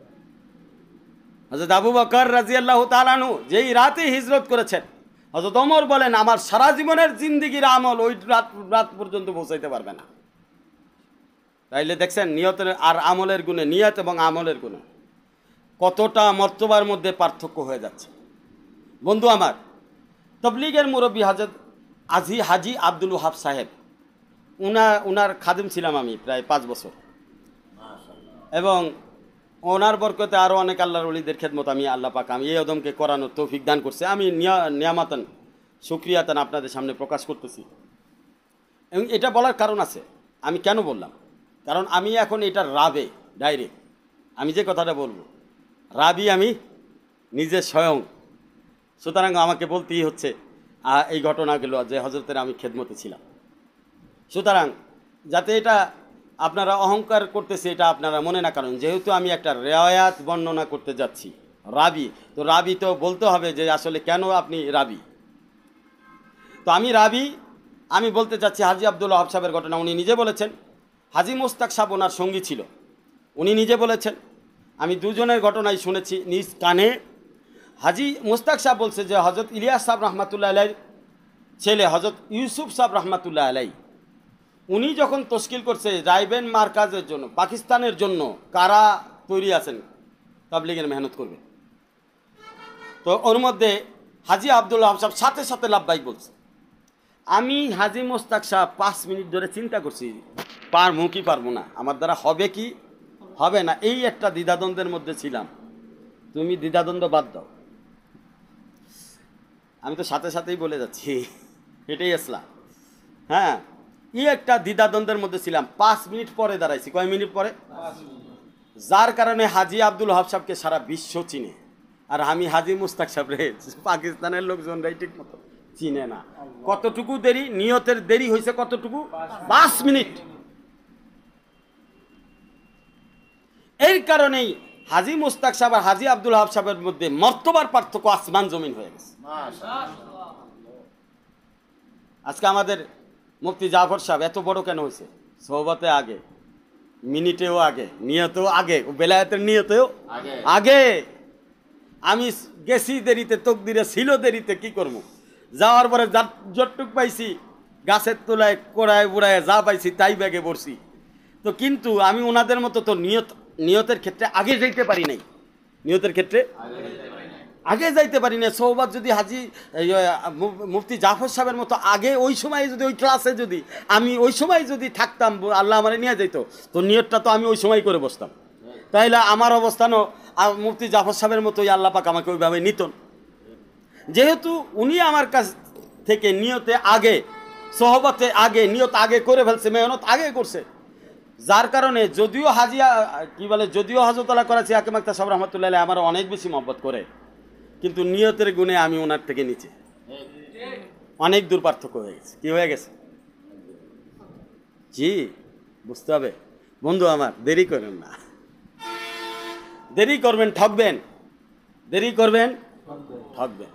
হযরত আবু বকর রাদিয়াল্লাহু তাআলা আনহু যেই রাতে হিজরত করেছেন, হযরত ওমর বলেন আমার সারা জীবনের জিন্দেগীর আমল ওই রাত রাত পর্যন্ত পৌঁছাইতে পারবে না। তাইলে দেখছেন নিয়তের আর আমলের গুণে, নিয়ত এবং আমলের গুণে কতটা মর্তবার মধ্যে পার্থক্য হয়ে যাচ্ছে। বন্ধু আমার, তবলিগের মুরব্বী হযরত আজি হাজি আব্দুল ওয়াহাব সাহেব, উনা উনার খাদেম ছিলাম আমি প্রায় পাঁচ বছর, এবং ওনার বরকতে আরও অনেক আল্লাহর ওলিদের খেদমত আমি আল্লাহ পাক আমি এই ওদমকে করানোর তৌফিক দান করছে। আমি নিয়ামাতান শুকরিয়াতান আপনাদের সামনে প্রকাশ করতেছি। এবং এটা বলার কারণ আছে। আমি কেন বললাম? কারণ আমি এখন এটা রাবে ডাইরেক্ট আমি যে কথাটা বলবো, রাবি আমি নিজে স্বয়ং। সুতরাং আমাকে বলতেই হচ্ছে এই ঘটনাগুলো যে হজরতের আমি খেদমতে ছিলাম। সুতরাং যাতে এটা আপনারা অহংকার করতেছে এটা আপনারা মনে না করেন, যেহেতু আমি একটা রেওয়ায়াত বর্ণনা করতে যাচ্ছি, রাবি, তো রাবি তো বলতে হবে যে আসলে কেন আপনি রাবি। তো আমি রাবি, আমি বলতে চাচ্ছি হাজি আব্দুল ওয়াহাব সাহেবের ঘটনা। উনি নিজে বলেছেন, হাজি মোস্তাক সাহেব ওনার সঙ্গী ছিল, উনি নিজে বলেছেন। আমি দুজনের ঘটনাই শুনেছি নিজ কানে। হাজি মোস্তাক সাহেব বলছে যে হজরত ইলিয়াস সাহেব রহমাতুল্লাহ আলাই ছেলে হজরত ইউসুফ সাহেব রহমাতুল্লাহ আলাই, উনি যখন তশকিল করছে রাইবেন মার্কাজের জন্য, পাকিস্তানের জন্য কারা তৈরি আছেন তাবলীগের মেহনত করবে, তো ওর মধ্যে হাজি আব্দুল ওয়াহাব সাহেব সাথে সাথে লাভবাই বলছে। আমি হাজি মোস্তাক সাহেব পাঁচ মিনিট ধরে চিন্তা করছি, পারবো কি পারবো না, আমার দ্বারা হবে কি হবে না, এই একটা দ্বিধাদ্বন্দ্বের মধ্যে ছিলাম। তুমি দ্বিধাদ্বন্দ্ব বাদ দাও, আমি তো সাথে সাথেই বলে যাচ্ছি, এটাই আসলাম। হ্যাঁ, এই একটা দ্বিধাদ্বন্দ্বের মধ্যে ছিলাম। পাঁচ মিনিট পরে দাঁড়াইছি। কয় মিনিট পরে? যার কারণে হাজি আব্দুল ওয়াহাব সাহেবকে সারা বিশ্ব চিনে, আর আমি হাজি মুস্তাক সাহেব রে পাকিস্তানের লোকজনরাই ঠিক মতো চিনে না। কতটুকু দেরি, নিয়তের দেরি হয়েছে কতটুকু? পাঁচ মিনিট। এই কারণেই হাজি মুস্তাক সাহেব আর হাজি আব্দুল ওয়াহাব সাহেবের মধ্যে মর্তবার পার্থক্য আসমান জমিন হয়ে গেছে। আজকে আমাদের মুফতি জাফর সাহেব এত বড় কেন হয়েছে? সোহবতে আগে, মিনিটেও আগে, নিয়তেও আগে, বেলায়েতের নিয়তেও আগে। আমি গেছি দেরিতে, তকদিরে ছিল দেরিতে, কি করবো? যাওয়ার পরে যতটুক পাইছি গাছের তলায় কোড়ায় বুড়ায় যা পাইছি তাই ব্যাগে পড়ছি। তো কিন্তু আমি ওনাদের মতো তো নিয়ত নিয়তের ক্ষেত্রে আগে যাইতে পারি নাই, নিয়তের ক্ষেত্রে আগে যাইতে পারি না। সোহবত যদি হাজি মুফতি জাফর সাহেবের মতো আগে ওই সময় যদি ওই ক্লাসে যদি আমি ওই সময় যদি থাকতাম, আল্লাহ আমারে নিয়ে যাইতো, তো নিয়তটা তো আমি ওই সময় করে বসতাম। তাইলে আমার অবস্থানও মুফতি জাফর সাহেবের মতোই আল্লাহ পাক আমাকে ওইভাবে নিতন। যেহেতু উনি আমার কাছ থেকে নিয়তে আগে, সোহবতে আগে, নিয়ত আগে করে ফেলছে, মেহনত আগে করছে, যার কারণে যদিও হাজিয়া কি বলে যদিও হযরতুল্লাহ করাচি হাকিম আখতার সাহেব রহমাতুল্লাহ আলাইহি আমার অনেক বেশি মহব্বত করে, কিন্তু নিয়তের গুণে আমি ওনার থেকে নিচে, অনেক দূর পার্থক্য হয়ে গেছে। কি হয়ে গেছে? জি, বুঝতে হবে বন্ধু আমার, দেরি করেন না, দেরি করবেন ঠকবেন, দেরি করবেন ঠকবেন।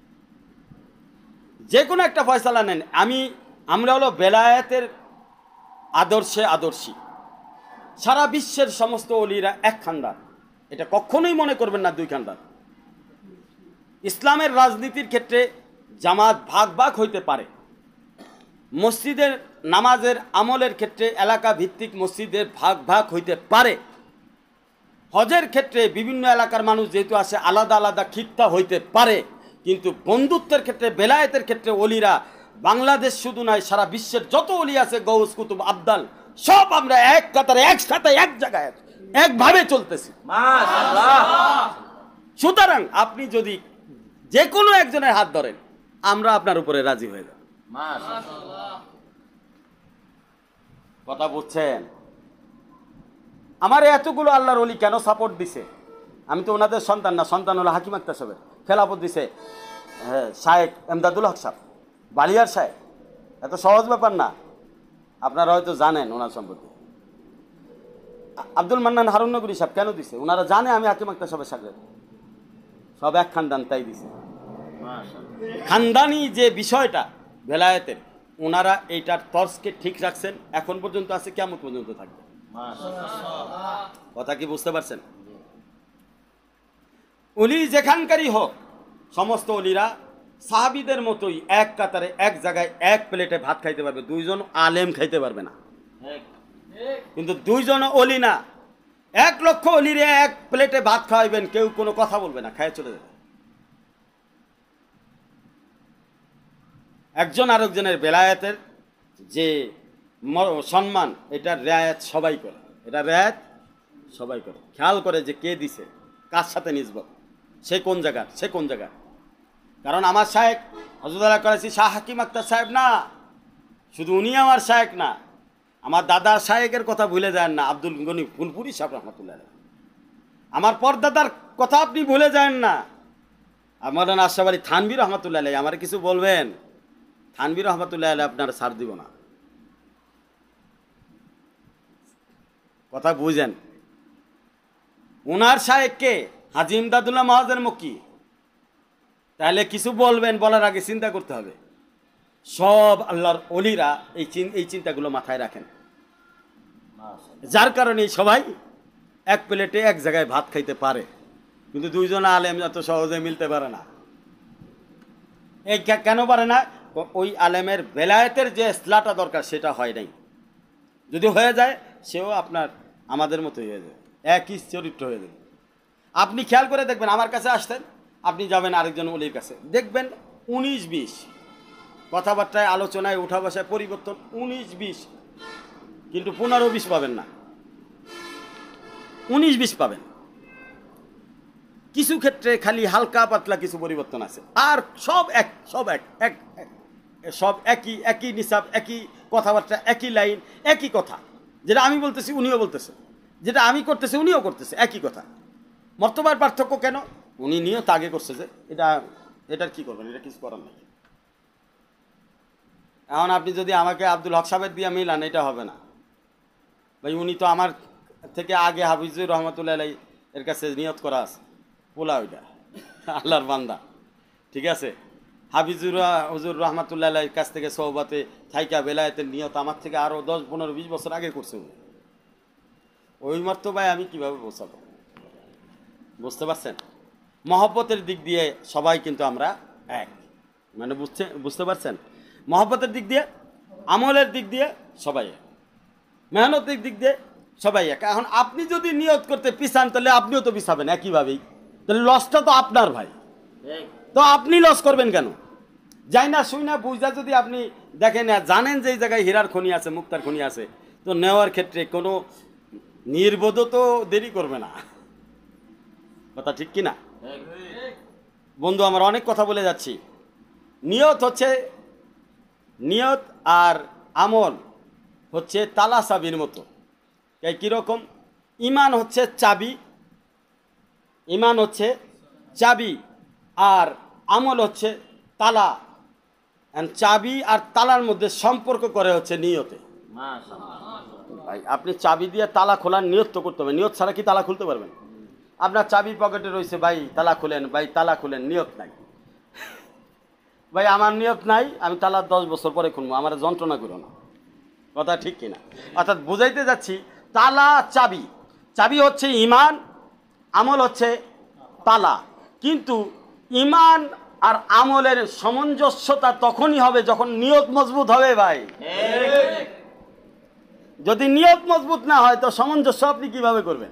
যে কোনো একটা ফয়সালা নেন। আমি আমরা হলো বেলায়েতের আদর্শে আদর্শী, সারা বিশ্বের সমস্ত ওলিরা এক খান্ডার, এটা কখনোই মনে করবেন না দুই খান্ডার। ইসলামের রাজনীতির ক্ষেত্রে জামাত ভাগ ভাগ হইতে পারে, মসজিদের নামাজের আমলের ক্ষেত্রে এলাকা ভিত্তিক মসজিদের ভাগ ভাগ হইতে পারে, হজের ক্ষেত্রে বিভিন্ন এলাকার মানুষ যেহেতু আসে আলাদা আলাদা খিত্তা হইতে পারে, কিন্তু বন্ধুত্বের ক্ষেত্রে বেলায়েতের ক্ষেত্রে ওলিরা বাংলাদেশ শুধু নয় সারা বিশ্বের যত ওলি আছে, গৌস কুতুব আবদাল সব আমরা এক কাতারে একসাথে এক জায়গায় একভাবে চলতেছি। সুতরাং আপনি যদি যে কোনো একজনের হাত ধরেন, আমরা আপনার উপরে রাজি হয়ে যাব। কথা বুঝছেন? আমার এতগুলো আল্লাহর ওলি কেন সাপোর্ট দিছে? আমি তো ওনাদের সন্তান না, সন্তান হলো হাকিম আক্তার সাহেবের। খেলাফত দিছে হ্যাঁ শায়েখ এমদাদুল হক সাহেব, বালিয়ার শায়েখ। এত সহজ ব্যাপার না, আপনারা হয়তো জানেন ওনার সম্পর্কে। আব্দুল মান্নান হারুন নগরী সাহেব কেন দিছে? ওনারা জানে আমি হাকিম আক্তার সাহেবের সাথে সব এক খানদান, তাই দিছে। খানদানি যে বিষয়টা বেলায়েতের, ওনারা এইটার তর্জকে ঠিক রাখছেন, এখন পর্যন্ত আছে, কিয়ামত পর্যন্ত থাকবে। কথা কি বুঝতে পারছেন? অলি যেখানকারই হোক, সমস্ত অলিরা সাহাবীদের মতোই এক কাতারে এক জায়গায় এক প্লেটে ভাত খাইতে পারবে, দুইজন আলেম খাইতে পারবে না। কিন্তু দুইজন অলি না, এক লক্ষ অলিরে এক প্লেটে ভাত খাওয়াইবেন, কেউ কোনো কথা বলবে না, খাইয়ে চলে যাবে। একজন আরেকজনের বেলায়েতের যে সম্মান, এটা রেয়াত সবাই করে, এটা রেয়াত সবাই করে, খেয়াল করে যে কে দিছে, কার সাথে নিসবত, সে কোন জায়গার, সে কোন জায়গার। কারণ আমার শায়েখ হযরত করেছি শাহ হাকিম আক্তার সাহেব না, শুধু উনি আমার শায়েখ না, আমার দাদার শায়েকের কথা ভুলে যান না, আব্দুল গনি ফুলপুরি সাহেব রহমতুল্লাহ। আমার পরদাদার কথা আপনি ভুলে যান না, আমার আশরাফ আলী থানভী রহমতুল্লাহ। আমার কিছু বলবেন, থানভী রহমতুল্লাহ আপনার ছাড় দিব না, কথা বুঝেন। ওনার শায়েখকে হাজী ইমদাদুল্লাহ মাওয়াজের মক্কি। তাহলে কিছু বলবেন, বলার আগে চিন্তা করতে হবে। সব আল্লাহর অলিরা এই এই চিন্তাগুলো মাথায় রাখেন, যার কারণে সবাই এক প্লেটে এক জায়গায় ভাত খাইতে পারে। কিন্তু দুইজন আলেম এত সহজে মিলতে পারে না। এই কেন পারে না? ওই আলেমের বেলায়েতের যে ইসলাহটা দরকার সেটা হয় নাই। যদি হয়ে যায়, সেও আপনার আমাদের মতো হয়ে যাবে, একই চরিত্র হয়ে যাবে। আপনি খেয়াল করে দেখবেন, আমার কাছে আসতেন, আপনি যাবেন আরেকজন অলির কাছে, দেখবেন উনিশ বিশ কথাবার্তায়, আলোচনায়, উঠা বসায় পরিবর্তন উনিশ বিশ, কিন্তু পনেরো বিশ পাবেন না, উনিশ বিশ পাবেন। কিছু ক্ষেত্রে খালি হালকা পাতলা কিছু পরিবর্তন আছে, আর সব এক, সব এক এক সব একই একই নিসাব, একই কথাবার্তা, একই লাইন, একই কথা। যেটা আমি বলতেছি উনিও বলতেছে, যেটা আমি করতেছি উনিও করতেছে, একই কথা। মর্তবার পার্থক্য কেন? উনি নিয়ত আগে করছে, যে এটা এটার কি করবেন, এটা কিছু করার নাই। এখন আপনি যদি আমাকে আব্দুল হক সাহেব দিয়ে মিলান, এটা হবে না ভাই। উনি তো আমার থেকে আগে হাফিজুর রহমতুল্লাহ এর কাছে নিয়ত করা আছে, পোলা ওইটা আল্লাহর বান্দা, ঠিক আছে। হাফিজুর হুজুর রহমতুল্লাহ কাছ থেকে সোহবতে থাইকা বেলায়েতের নিয়ত আমার থেকে আরও দশ পনেরো বিশ বছর আগে করছে উনি। ওই মর্তবায় আমি কীভাবে বোঝাবো? বুঝতে পারছেন? মহব্বতের দিক দিয়ে সবাই কিন্তু আমরা এক, মানে বুঝছে বুঝতে পারছেন? মহব্বতের দিক দিয়ে, আমলের দিক দিয়ে সবাই এক, মেহনতের দিক দিয়ে সবাই এক। এখন আপনি যদি নিয়ত করতে পিছান, তাহলে আপনিও তো পিছাবেন একইভাবেই, তাহলে লসটা তো আপনার ভাই। তো আপনি লস করবেন কেন? যাই না শুই না বুঝা যদি আপনি দেখেন, জানেন যে এই জায়গায় হীরার খনি আছে, মুক্তার খনি আছে, তো নেওয়ার ক্ষেত্রে কোনো নির্বোধ তো দেরি করবে না। কথা ঠিক কি না বন্ধু? আমার অনেক কথা বলে যাচ্ছি। নিয়ত হচ্ছে, নিয়ত আর আমল হচ্ছে তালা চাবির মতো। কীরকম? ইমান হচ্ছে চাবি, ইমান হচ্ছে চাবি, আর আমল হচ্ছে তালা। চাবি আর তালার মধ্যে সম্পর্ক করে হচ্ছে নিয়তে। ভাই আপনি চাবি দিয়ে তালা খোলার নিয়ত তো করতে হবে, নিয়ত ছাড়া কি তালা খুলতে পারবেন? আপনার চাবি পকেটে রয়েছে, ভাই তালা খুলেন, ভাই তালা খুলেন, নিয়ত নাই। ভাই আমার নিয়ত নাই, আমি তালা দশ বছর পরে খুলবো, আমার যন্ত্রণা করো না। কথা ঠিক কিনা? অর্থাৎ বুঝাইতে যাচ্ছি, তালা চাবি, চাবি হচ্ছে ইমান, আমল হচ্ছে তালা। কিন্তু ইমান আর আমলের সামঞ্জস্যতা তখনই হবে যখন নিয়ত মজবুত হবে ভাই। যদি নিয়ত মজবুত না হয়, তো সামঞ্জস্য আপনি কিভাবে করবেন?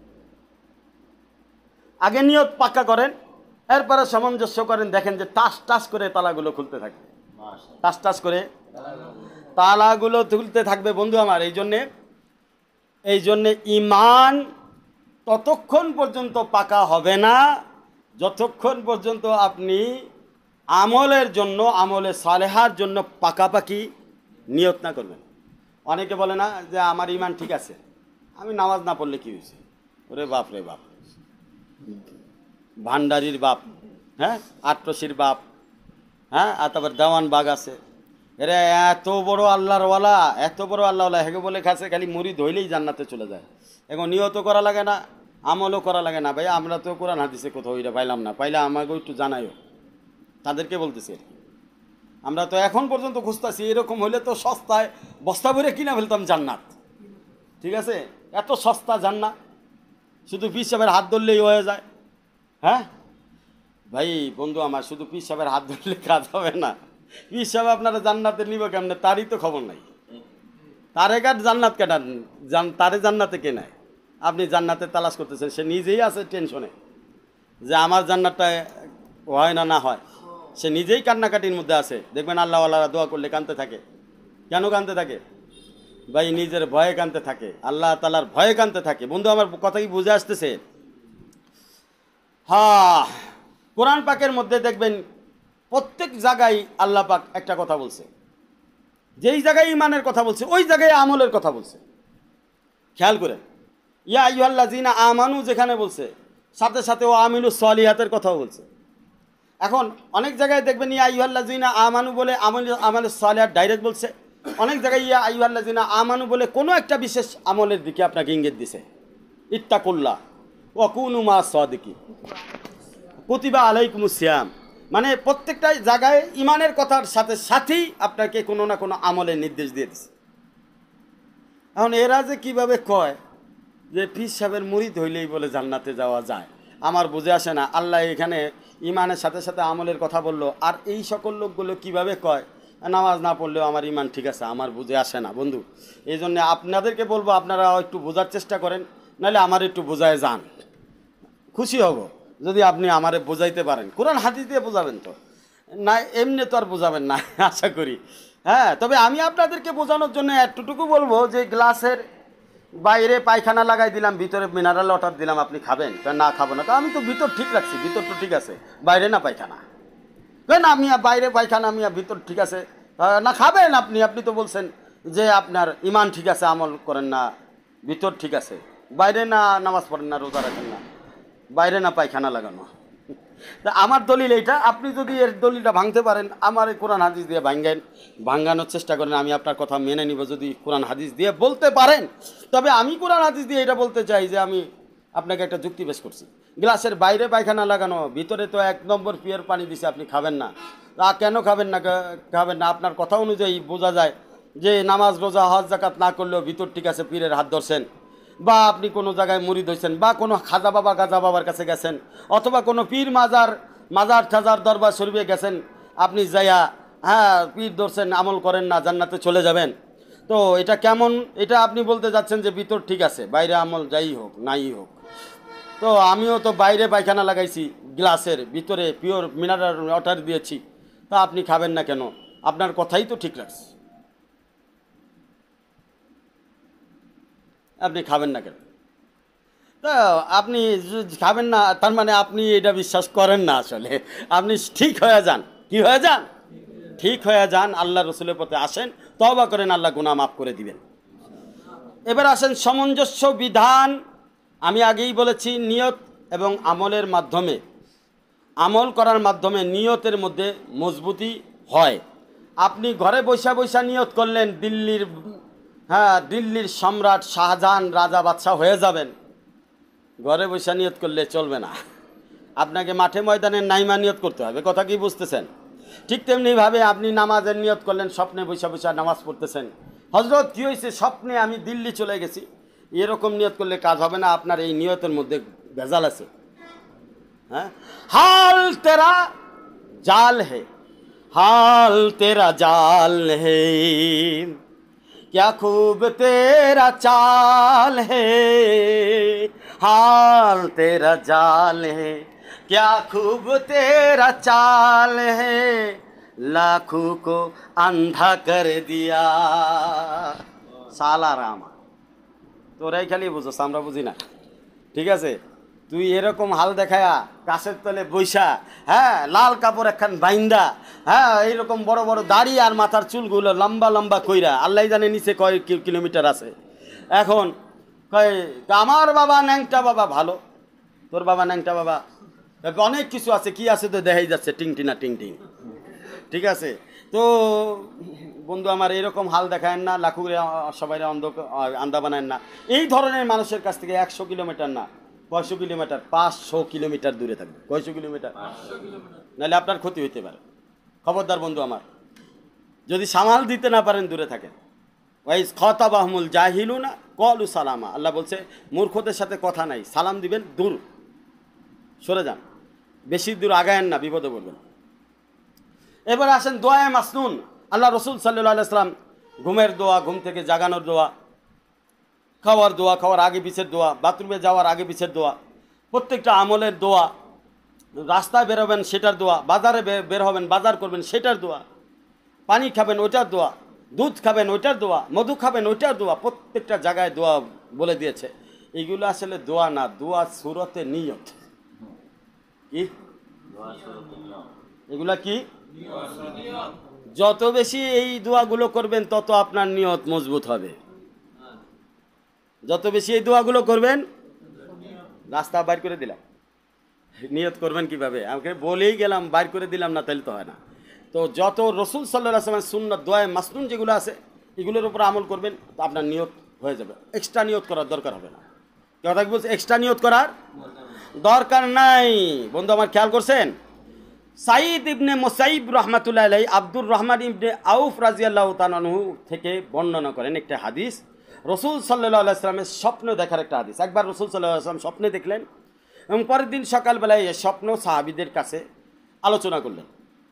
আগে নিয়ত পাক্কা করেন, এরপরে সামঞ্জস্য করেন, দেখেন যে টাস টাস করে তালাগুলো খুলতে থাকবে, টাস টাস করে তালাগুলো তুলতে থাকবে। বন্ধু আমার, এই জন্যে এই জন্যে ইমান ততক্ষণ পর্যন্ত পাকা হবে না যতক্ষণ পর্যন্ত আপনি আমলের জন্য, আমলে সালেহার জন্য পাকাপাকি নিয়ত না করবেন। অনেকে বলে না যে আমার ইমান ঠিক আছে, আমি নামাজ না পড়লে কী হয়েছে? ওরে বাপ রে বাপ, ভান্ডারির বাপ, হ্যাঁ, আটরশির বাপ, হ্যাঁ, আর তারপর দেওয়ান বাগ আছে, এরা এত বড় আল্লাহরওয়ালা, এত বড় আল্লাহওয়ালা, হেগে বলে খাচ্ছে খালি মুড়ি ধইলেই জান্নাতে চলে যায়। এখন নিয়ত করা লাগে না, আমলও করা লাগে না। ভাই আমরা তো কোরআন হাদিসে কোথাও ওইটা পাইলাম না, পাইলে আমাকে একটু জানাইও, তাদেরকে বলতেছি আর কি। আমরা তো এখন পর্যন্ত খুঁজতেছি, এরকম হলে তো সস্তায় বস্তা ভরে কিনা ফেলতাম জান্নাত। ঠিক আছে, এত সস্তা জান্নাত, শুধু পীর সাহেবের হাত ধরলেই হয়ে যায়। হ্যাঁ ভাই বন্ধু আমার, শুধু পীর সাহেবের হাত ধরলে কাজ হবে না। পীর সাহেব আপনারা জান্নাতে নিব কেমনে, তারই তো খবর নাই। তারে কার জান্নাত কেটান, তারে জান্নাতে কে নেয়? আপনি জান্নাতে তালাশ করতেছেন, সে নিজেই আছে টেনশনে যে আমার জান্নাতটা হয় না না হয়, সে নিজেই কান্নাকাটির মধ্যে আছে। দেখবেন আল্লাহওয়ালারা দোয়া করলে কাঁদতে থাকে। কেন কাঁদতে থাকে ভাই? নিজের ভয়ে কাঁদতে থাকে, আল্লাহ তাআলার ভয়ে কাঁদতে থাকে। বন্ধু আমার কথা কি বুঝে আসতেছে? হ্যাঁ, কোরআন পাকের মধ্যে দেখবেন প্রত্যেক জায়গায় আল্লাহ পাক একটা কথা বলছে, যেই জায়গায় ইমানের কথা বলছে ওই জায়গায় আমলের কথা বলছে। খেয়াল করেন, ইয়া আইয়ুহাল্লাযীনা আমানু যেখানে বলছে, সাথে সাথে ও আমিলুস সলিহাতের কথাও বলছে। এখন অনেক জায়গায় দেখবেন ইয়া আইয়ুহাল্লাযীনা আমানু বলে আমল আমালুস সলিহাত ডাইরেক্ট বলছে, অনেক জায়গায় ইয়া আইয়ুহাল্লাযীনা আমানু বলে কোনো একটা বিশেষ আমলের দিকে আপনাকে ইঙ্গিত দিছে। ইত্তাকুল্লাহ ওয়া কুনু মা'আস সাদিকিন, কুতিবা আলাইকুমুস সিয়াম, মানে প্রত্যেকটা জায়গায় ইমানের কথার সাথে সাথেই আপনাকে কোনো না কোনো আমলের নির্দেশ দিয়ে দিচ্ছে। এখন এরা যে কীভাবে কয় যে পীর সাহেবের মুরিদ হইলেই বলে জান্নাতে যাওয়া যায়, আমার বুঝে আসে না। আল্লাহ এখানে ইমানের সাথে সাথে আমলের কথা বললো, আর এই সকল লোকগুলো কীভাবে কয় নামাজ না পড়লেও আমার ইমান ঠিক আছে, আমার বুঝে আসে না বন্ধু। এই জন্যে আপনাদেরকে বলবো, আপনারা একটু বোঝার চেষ্টা করেন, নাহলে আমার একটু বোঝায় যান, খুশি হব যদি আপনি আমারে বোঝাইতে পারেন। কোরআন হাদিস দিয়ে বোঝাবেন তো না, এমনি তো আর বোঝাবেন না আশা করি। হ্যাঁ, তবে আমি আপনাদেরকে বোঝানোর জন্য এতটুকু বলবো যে গ্লাসের বাইরে পায়খানা লাগাই দিলাম, ভিতরে মিনারেল ওয়াটার দিলাম, আপনি খাবেন? না খাবো না, তো আমি তো ভিতর ঠিক রাখছি, ভিতর তো ঠিক আছে, বাইরে না পায়খানা। না আমি বাইরে পায়খানা, আমি ভিতর ঠিক আছে না, খাবেন আপনি? আপনি তো বলছেন যে আপনার ইমান ঠিক আছে, আমল করেন না, ভিতর ঠিক আছে, বাইরে না নামাজ পড়েন না, রোজা রাখেন না, বাইরে না পায়খানা লাগানো। তা আমার দলিল এইটা, আপনি যদি এর দলিলটা ভাঙতে পারেন, আমার কোরআন হাদিস দিয়ে ভাঙ্গেন, ভাঙ্গানোর চেষ্টা করেন, আমি আপনার কথা মেনে নিব যদি কোরআন হাদিস দিয়ে বলতে পারেন। তবে আমি কোরআন হাদিস দিয়ে এটা বলতে চাই যে আমি আপনাকে একটা যুক্তি পেশ করছি। গ্লাসের বাইরে পায়খানা লাগানো, ভিতরে তো এক নম্বর পিওর পানি দিছে, আপনি খাবেন না। তা কেন খাবেন না? খাবেন না, আপনার কথা অনুযায়ী বোঝা যায় যে নামাজ রোজা হজ জাকাত না করলেও ভিতর ঠিক আছে, পীরের হাত ধরছেন, বা আপনি কোনো জায়গায় মুরিদ হয়েছেন, বা কোনো খাজা বাবা গাজা বাবার কাছে গেছেন, অথবা কোনো পীর মাজার মাজার ঠাজার দরবার শরীফে গেছেন, আপনি যাইয়া হ্যাঁ পীর ধরছেন, আমল করেন না, জান্নাতে চলে যাবেন। তো এটা কেমন? এটা আপনি বলতে যাচ্ছেন যে ভিতর ঠিক আছে, বাইরে আমল যাই হোক নাই হোক। তো আমিও তো বাইরে পায়খানা লাগাইছি, গ্লাসের ভিতরে পিওর মিনারেল ওয়াটার দিয়েছি, তা আপনি খাবেন না কেন? আপনার কথাই তো ঠিক রাখছে, আপনি খাবেন না কেন? তা আপনি খাবেন না তার মানে আপনি এটা বিশ্বাস করেন না। আসলে আপনি ঠিক হয়ে যান, কি হয়ে যান? ঠিক হয়ে যান, আল্লাহ রসুলের পথে আসেন, তওবা করেন, আল্লাহ গুনাহ মাফ করে দিবেন। এবার আসেন সামঞ্জস্য বিধান। আমি আগেই বলেছি, নিয়ত এবং আমলের মাধ্যমে, আমল করার মাধ্যমে নিয়তের মধ্যে মজবুতি হয়। আপনি ঘরে বৈশা বৈশা নিয়ত করলেন দিল্লির হ্যাঁ দিল্লির সম্রাট শাহজাহান রাজা বাদশাহ হয়ে যাবেন, ঘরে বৈশা নিয়ত করলে চলবে না, আপনাকে মাঠে ময়দানে নাইমা নিয়ত করতে হবে। কথা কি বুঝতেছেন? ঠিক তেমনিভাবে আপনি নামাজের নিয়ত করলেন, স্বপ্নে বৈশা বৈশা নামাজ পড়তেছেন, হজরত কী হয়েছে স্বপ্নে আমি দিল্লি চলে গেছি, এরকম নিয়ত করলে কাজ হবে না, আপনার এই নিয়তের মধ্যে ভেজাল আছে। হ্যাঁ, হাল তেরা জাল হে, হাল তেরা জাল হে, क्या खूब तेरा चाल है, हाल तेरा जाल है, क्या खूब तेरा चाल है, लाखों को अंधा कर दिया। साला रामा তোরাই খালি বুঝোস, আমরা বুঝি না। ঠিক আছে, তুই এরকম হাল দেখায়া গাছের তলে বৈশা, হ্যাঁ, লাল কাপড় একখান বাইন্দা, হ্যাঁ, এইরকম বড় বড় দাড়ি আর মাথার চুলগুলো লম্বা লম্বা কইরা, আল্লাহ জানে নিচে কয় কিলোমিটার আছে। এখন কয় আমার বাবা ন্যাংটা বাবা ভালো, তোর বাবা ন্যাংটা বাবা অনেক কিছু আছে, কি আছে তো দেখাই যাচ্ছে টিং টিনা টিং টিং। ঠিক আছে, তো বন্ধু আমার এরকম হাল দেখায় না, লাখুরে সবাই অন্ধ আন্দা বানায় না। এই ধরনের মানুষের কাছ থেকে একশো কিলোমিটার না, কয়শো কিলোমিটার, পাঁচশো কিলোমিটার দূরে থাকবে। কয়শো কিলোমিটার? নাহলে আপনার ক্ষতি হইতে পারে। খবরদার বন্ধু আমার, যদি সামাল দিতে না পারেন দূরে থাকেন। ওয়াইজ খতাবাহমুল জাহিলুনা কলু সালামা, আল্লাহ বলছে মূর্খদের সাথে কথা নাই, সালাম দিবেন, দূর সরে যান, বেশি দূর আগায়েন না, বিপদে পড়বেন। এবার আসেন দোয়ায়ে মাসনুন। আল্লাহ রসুল সাল্লাল্লাহু আলাইহি ওয়াসাল্লাম ঘুমের দোয়া, ঘুম থেকে জাগানোর দোয়া, খাওয়ার দোয়া, খাওয়ার আগে পিছের দোয়া, বাথরুমে যাওয়ার আগে পিছের দোয়া, প্রত্যেকটা আমলের দোয়া, রাস্তায় বেরোবেন সেটার দোয়া, বাজারে বের হবেন বাজার করবেন সেটার দোয়া, পানি খাবেন ওইটার দোয়া, দুধ খাবেন ওইটার দোয়া, মধু খাবেন ওইটার দোয়া, প্রত্যেকটা জায়গায় দোয়া বলে দিয়েছে। এইগুলো আসলে দোয়া না, দোয়া সুরতে নিয়ত। কি এগুলা? কি যত বেশি এই দোয়াগুলো করবেন তত আপনার নিয়ত মজবুত হবে। যত বেশি এই দোয়াগুলো করবেন, রাস্তা বাইর করে দিলাম, নিয়ত করবেন কিভাবে? আমাকে বলেই গেলাম, বাইর করে দিলাম না, তাহলে তো হয় না। তো যত রসুল সাল্লাল্লাহু আলাইহি ওয়াসাল্লামের সুন্নাত দোয়ায়ে মাসনুন যেগুলো আছে, এগুলোর উপর আমল করবেন, তো আপনার নিয়ত হয়ে যাবে। এক্সট্রা নিয়ত করার দরকার হবে না। কথা কি বলছে? এক্সট্রা নিয়ত করার দরকার নাই। বন্ধু আমার খেয়াল করছেন, সাঈদ ইবনে মুসাইব রহমাতুল্লাহ আলাইহি আব্দুর রহমান ইবনে আউফ রাদিয়াল্লাহু তাআলা আনহু থেকে বর্ণনা করেন একটা হাদিস, রসুল সাল্লাল্লাহু আলাইহি ওয়াসাল্লামের স্বপ্ন দেখার একটা হাদিস। একবার রসুল সাল্লাল্লাহু আলাইহি ওয়াসাল্লাম স্বপ্নে দেখলেন এবং পরের দিন সকালবেলায় এই স্বপ্ন সাহাবীদের কাছে আলোচনা করলেন।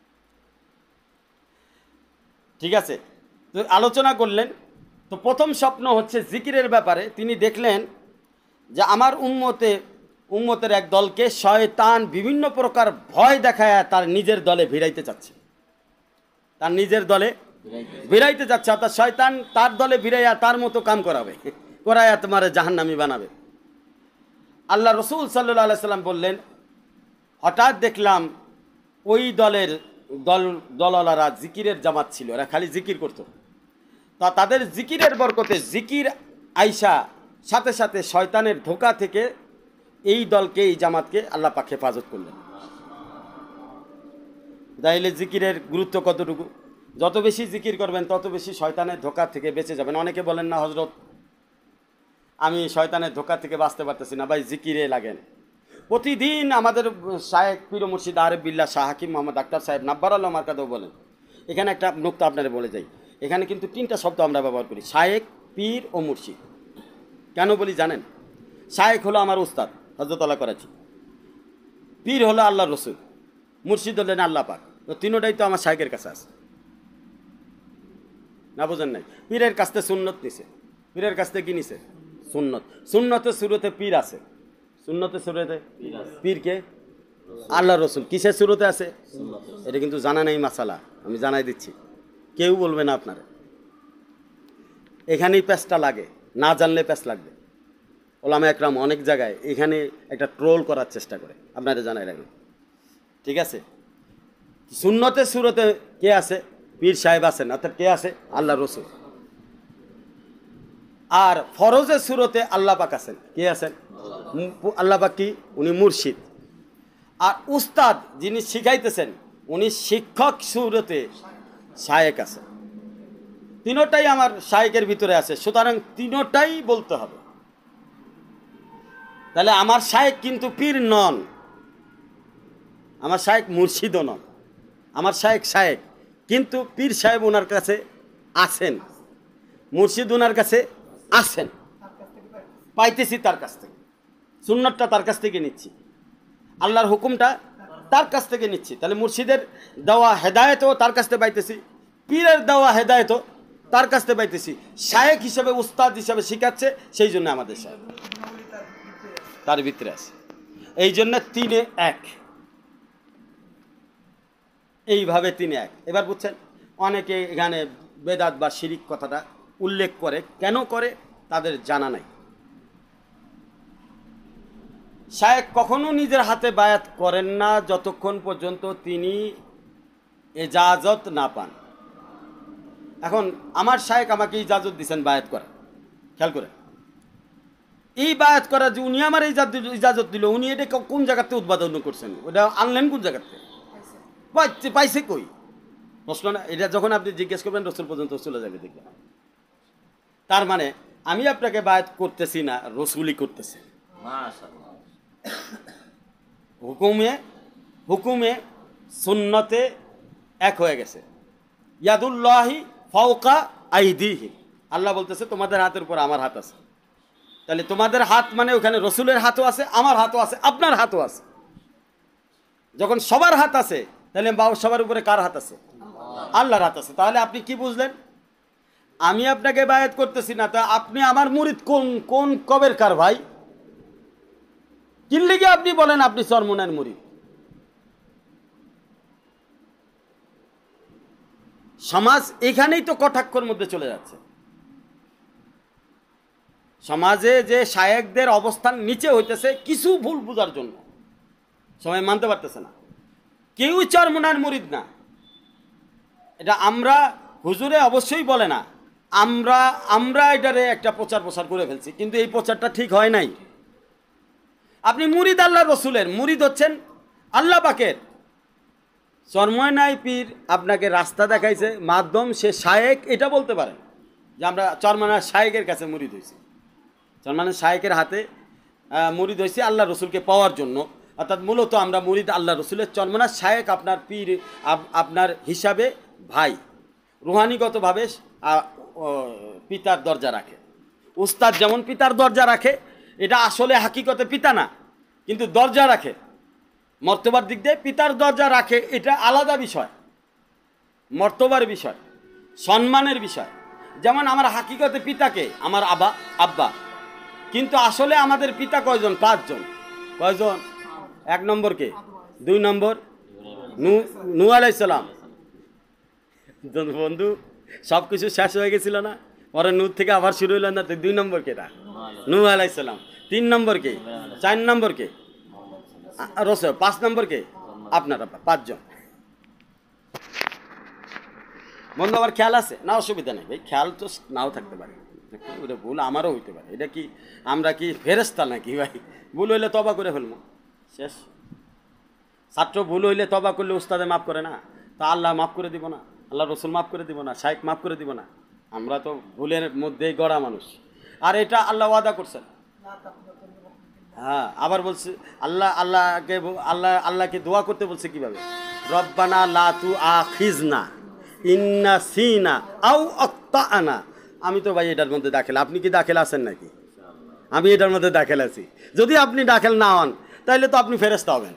ঠিক আছে, তো আলোচনা করলেন। তো প্রথম স্বপ্ন হচ্ছে জিকিরের ব্যাপারে। তিনি দেখলেন যে আমার উম্মতে উম্মতের এক দলকে শয়তান বিভিন্ন প্রকার ভয় দেখায় তার নিজের দলে ভিড়াইতে চাচ্ছে, তার নিজের দলে ভিড়াইতে চাচ্ছে, অর্থাৎ শয়তান তার দলে ভিড়াইয়া তার মতো কাম করাবে, করাইয়া তোমার জাহান্নামী বানাবে। আল্লাহ রসুল সাল্লাল্লাহু আলাইহি সাল্লাম বললেন, হঠাৎ দেখলাম ওই দলের দল দলালারা জিকিরের জামাত ছিল, এরা খালি জিকির করত। তা তাদের জিকিরের বরকতে জিকির আইসা সাথে সাথে শয়তানের ধোঁকা থেকে এই দলকে, এই জামাতকে আল্লাহ পাক হেফাজত করলেন। তাইলে জিকিরের গুরুত্ব কতটুকু? যত বেশি জিকির করবেন তত বেশি শয়তানের ধোঁকা থেকে বেঁচে যাবেন। অনেকে বলেন না হজরত আমি শয়তানের ধোঁকা থেকে বাঁচতে পারতেছি না। ভাই জিকিরে লাগেন। প্রতিদিন আমাদের শায়েখ পীর ও মুর্শিদ আরেফ বিল্লাহ শাহ হাকিম মোহাম্মদ আক্তার সাহেব নাব্বার আল্লাহ মার্কাদাও বলেন, এখানে একটা নুকতা আপনারা বলে যাই, এখানে কিন্তু তিনটা শব্দ আমরা ব্যবহার করি, শায়েখ, পীর ও মুর্শিদ। কেন বলি জানেন? শায়েখ হলো আমার উস্তাদ হযরত আল্লাহ করাচি, পীর হলো আল্লাহ রসুল, মুর্শিদ হলেন আল্লাহ পাক। তো তিনোটাই তো আমার শায়েখের কাছে আছে, না বোঝেন নাই? পীরের কাছ থেকে সুন্নত নিছে, পীরের কাছ থেকে কি নিছে? সুন্নত। সুন্নতে শুরুতে পীর আছে, সুন্নতে শুরুতে পীরকে আল্লাহ রসুল। কিসের শুরুতে আছে? এটা কিন্তু জানা নেই মাসালা, আমি জানাই দিচ্ছি, কেউ বলবে না আপনারা। এখানেই প্যাঁচটা লাগে, না জানলে প্যাঁচ লাগবে। ওলামা একরাম অনেক জায়গায় এখানে একটা ট্রোল করার চেষ্টা করে, আপনারা জানাই রাখবেন। ঠিক আছে, সুন্নতে শুরুতে কে আছে? পীর সাহেব আছেন, অর্থাৎ কে আছে? আল্লাহ রসুল। আর ফরজের শুরুতে আল্লাহ পাক আছেন, কে আছেন? আল্লাহ পাক কি? উনি মুর্শিদ। আর উস্তাদ যিনি শিখাইতেছেন উনি শিক্ষক, শুরুতে শায়েক আছে। তিনোটাই আমার শায়েকের ভিতরে আছে, সুতরাং তিনোটাই বলতে হবে। তাহলে আমার শায়েক কিন্তু পীর নন, আমার শায়েক মুর্শিদও নন, আমার শায়েক শায়েক, কিন্তু পীর সাহেব ওনার কাছে আছেন, মুর্শিদ ওনার কাছে আছেন, পাইতেছি তার কাছ থেকে, সুন্নতটা তার কাছ থেকে নিচ্ছি, আল্লাহর হুকুমটা তার কাছ থেকে নিচ্ছি। তাহলে মুর্শিদের দেওয়া হেদায়েতও তার কাছ থেকে পাইতেছি, পীরের দেওয়া হেদায়েতও তার কাছ থেকে পাইতেছি। শায়েক হিসেবে, উস্তাদ হিসেবে শিখাচ্ছে, সেই জন্য আমাদের শায়েক তার ভিতরে আছে। এই জন্য তিনে এক, এইভাবে তিনে এক। এবার বুঝছেন? অনেকে এখানে বেদাত বা শিরিক কথাটা উল্লেখ করে, কেন করে তাদের জানা নাই। শায়েখ কখনো নিজের হাতে বায়াত করেন না যতক্ষণ পর্যন্ত তিনি ইজাজত না পান। এখন আমার শায়েখ আমাকে ইজাজত দিচ্ছেন বায়াত করা, খেয়াল করে এই বায়াত করা যে উনি আমার ইজাজত দিল, উনি এটা কোন জায়গাতে উদ্বোধন করছেন, ওটা আনলেন কোন জায়গাতে, পাইছে পাইছে কই? প্রশ্ন না এটা? যখন আপনি জিজ্ঞেস করবেন রসুল পর্যন্ত চলে যাবে দেখবেন। তার মানে আমি আপনাকে বায়াত করতেছি না, রসুলই করতেছে। হুকুমে হুকুমে সুন্নতে এক হয়ে গেছে। ইয়াদুল্লাহি ফাওকা আইদিহি, আল্লাহ বলতেছে তোমাদের হাতের উপর আমার হাত আছে। তাহলে তোমাদের হাত মানে ওখানে রসুলের হাতও আছে, আমার হাতও আছে, আপনার হাতও আছে। যখন সবার হাত আছে তাহলে সবার উপরে কার হাত আছে? আল্লাহর হাত আছে। তাহলে আপনি কি বুঝলেন? আমি আপনাকে বায়াত করতেছি না, তা আপনি আমার মুরিদ কোন কোন কবের কার ভাই? কিনলে কি আপনি বলেন আপনি চরমনের মুরিদ? সমাজ এখানেই তো কটাক্ষর মধ্যে চলে যাচ্ছে। সমাজে যে শায়েখদের অবস্থান নিচে হইতেছে কিছু ভুল বুঝার জন্য, সবাই মানতে পারতেছে না। কেউ চরমনার মুরিদ না, এটা আমরা হুজুরে অবশ্যই বলে না, আমরা আমরা এটারে একটা প্রচার প্রসার করে ফেলছি, কিন্তু এই প্রচারটা ঠিক হয় নাই। আপনি মুরিদ আল্লাহ রসুলের, মুরিদ হচ্ছেন আল্লাহ পাকের। চরমনাই পীর আপনাকে রাস্তা দেখাইছে, মাধ্যম, সে শায়েক, এটা বলতে পারেন যে আমরা চরমনার শায়েকের কাছে মুরিদ হয়েছি, চরমনার শায়েকের হাতে মুরিদ হয়েছি আল্লাহ রসুলকে পাওয়ার জন্য। অর্থাৎ মূলত আমরা মুরিদ আল্লাহ রসুলের। চরমনার শায়েক আপনার পীর, আপনার হিসাবে ভাই, রুহানিগতভাবে পিতার দরজা রাখে। উস্তাদ যেমন পিতার দরজা রাখে, এটা আসলে হাকিকতে পিতা না, কিন্তু দরজা রাখে, মর্তবার দিক দিয়ে পিতার দরজা রাখে। এটা আলাদা বিষয়, মর্তবার বিষয়, সম্মানের বিষয়। যেমন আমার হাকিকতে পিতাকে আমার আবা আব্বা, কিন্তু আসলে আমাদের পিতা কয়জন? পাঁচজন। কয়জন? এক নম্বর কে? দুই নম্বর নূ নূহ আলাইহিস সালাম। বন্ধু সব কিছু শেষ হয়ে গেছিল না, পরে নূহ থেকে আবার শুরু হইল না? দুই নম্বর কেটা? নূহ আলাইহিস সালাম। তিন নম্বর কে? চার নম্বর কে? রসুল। পাঁচ নম্বর কে? আপনারা পাঁচজন। বন্ধু আবার খেয়াল আছে না? অসুবিধা নেই ভাই, খেয়াল তো নাও থাকতে পারে, ওটা ভুল আমারও হইতে পারে। এটা কি আমরা কি ফেরেশতা নাকি ভাই? ভুল হইলে তবা করে ফেলবো, শেষ। ছাত্র ভুল হইলে তবা করলে উস্তাদে মাফ করে না, তা আল্লাহ মাফ করে দিব না? আল্লাহ রসুল মাফ করে দিব না? শাইখ মাফ করে দিব না? আমরা তো ভুলের মধ্যেই গড়া মানুষ। আর এটা আল্লাহ ওয়াদা করছেন। হ্যাঁ, আবার বলছে আল্লাহ, আল্লাহকে আল্লাহ আল্লাহকে দোয়া করতে বলছে কিভাবে? রব্বানা লা তু আখিজনা ইন্না সিনা আও আক্তানা। আমি তো ভাই এটার মধ্যে দাখিল, আপনি কি দাখিল আছেন নাকি? আমি এটার মধ্যে দাখিল আছি। যদি আপনি দাখিল না হন তাহলে তো আপনি ফেরেশতা হবেন।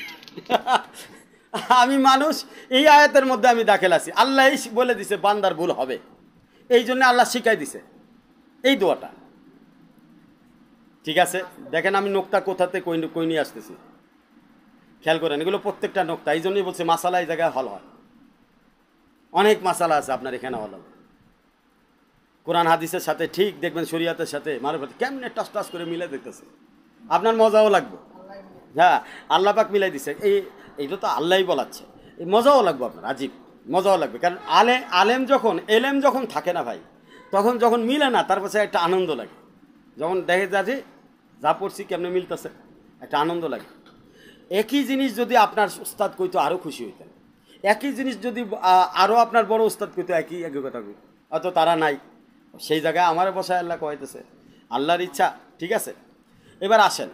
আমি মানুষ, এই আয়াতের মধ্যে আমি দাখিল আছি। আল্লাহ বলে দিছে বান্দার ভুল হবে, এই জন্য আল্লাহ শিখাই দিছে এই দোয়াটা। ঠিক আছে, দেখেন আমি নোক্তা কোথাতে কই কই নিয়ে আসতেছি, খেয়াল করেন। এগুলো প্রত্যেকটা নোক্তা, এই জন্যই বলছে মাসালা এই জায়গায় হল হয়। অনেক মাসালা আছে আপনার এখানে হল, কোরআন হাদিসের সাথে ঠিক দেখবেন, শরীয়তের সাথে মারফত কেমনে টাস টাস করে মিলে দেখতেছে, আপনার মজাও লাগবে। হ্যাঁ, আল্লাহ পাক মিলাই দিছে, এই এইটা তো আল্লাহই বলাচ্ছে, এই মজাও লাগবে আপনার, আজীব মজাও লাগবে। কারণ আলে আলেম যখন এলেম যখন থাকে না ভাই, তখন যখন মিলে না তার পাশে একটা আনন্দ লাগে। যখন দেখে যা যে যা পড়ছি কেমনে মিলতেছে, একটা আনন্দ লাগে। একই জিনিস যদি আপনার উস্তাদ কইতো আরও খুশি হইতেন, একই জিনিস যদি আরও আপনার বড় উস্তাদ কইতো একই একই কথা কই, অত তারা নাই। সেই জায়গায় আমার বসায় আল্লাহ কইতেছে, আল্লাহর ইচ্ছা। ঠিক আছে, এবার আসেন,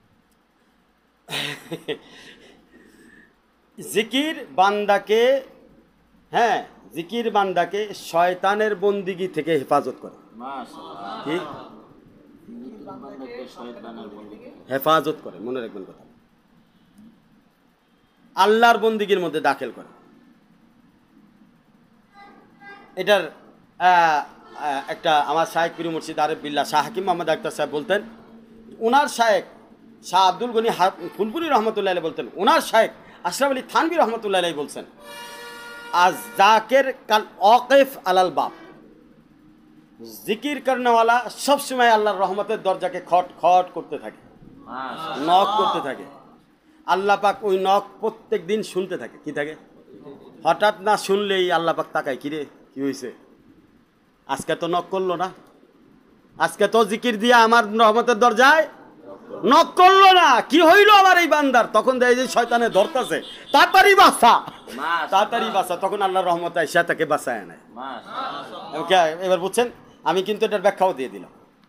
জিকির বান্দাকে, হ্যাঁ জিকির বান্দাকে শয়তানের বন্দিগি থেকে হেফাজত করে। কি হেফাজত করে, মনে রাখবেন কথা, আল্লাহর বন্দিগির মধ্যে দাখিল করে। এটার একটা আমার শায়েখ পীর মুর্শিদ আরেফ বিল্লাহ শাহ হাকিম মোহাম্মদ আখতার সাহেব বলতেন, ওনার শায়েখ শাহ আব্দুল গনি ফুলপুরি রহমতুল্লাহ আলাইহি বলতেন, ওনার শায়েখ আশরাফ আলী থানভী রহমতুল্লাহ আলাইহি বলছেন, আজ জাকের কাল ওয়াকিফ আলাল বাব, জিকির করনেওয়ালা সবসময় আল্লাহর রহমতের দরজাকে খট খট করতে থাকে। নক করতে থাকে। আল্লাহ পাক ওই নক প্রত্যেক দিন শুনতে থাকে। কি থাকে? হঠাৎ না শুনলেই আল্লাহ পাক তাকায়, কিরে কি হয়েছে, আজকে তো নক করলো না, আজকে তো জিকির দিয়ে আমার রহমতের দরজায় নক করলো না, কি হইল আমার এই বান্দার? তখন দেয় যে শয়তানে ধরতেছে, তাড়াতাড়ি বাঁচা, তাড়াতাড়ি বাঁচা। তখন আল্লাহর রহমত আইসা তাকে বাঁচায় নেয়। এবার বুঝছেন? আমি কিন্তু এটার ব্যাখ্যাও দিয়ে দিলাম।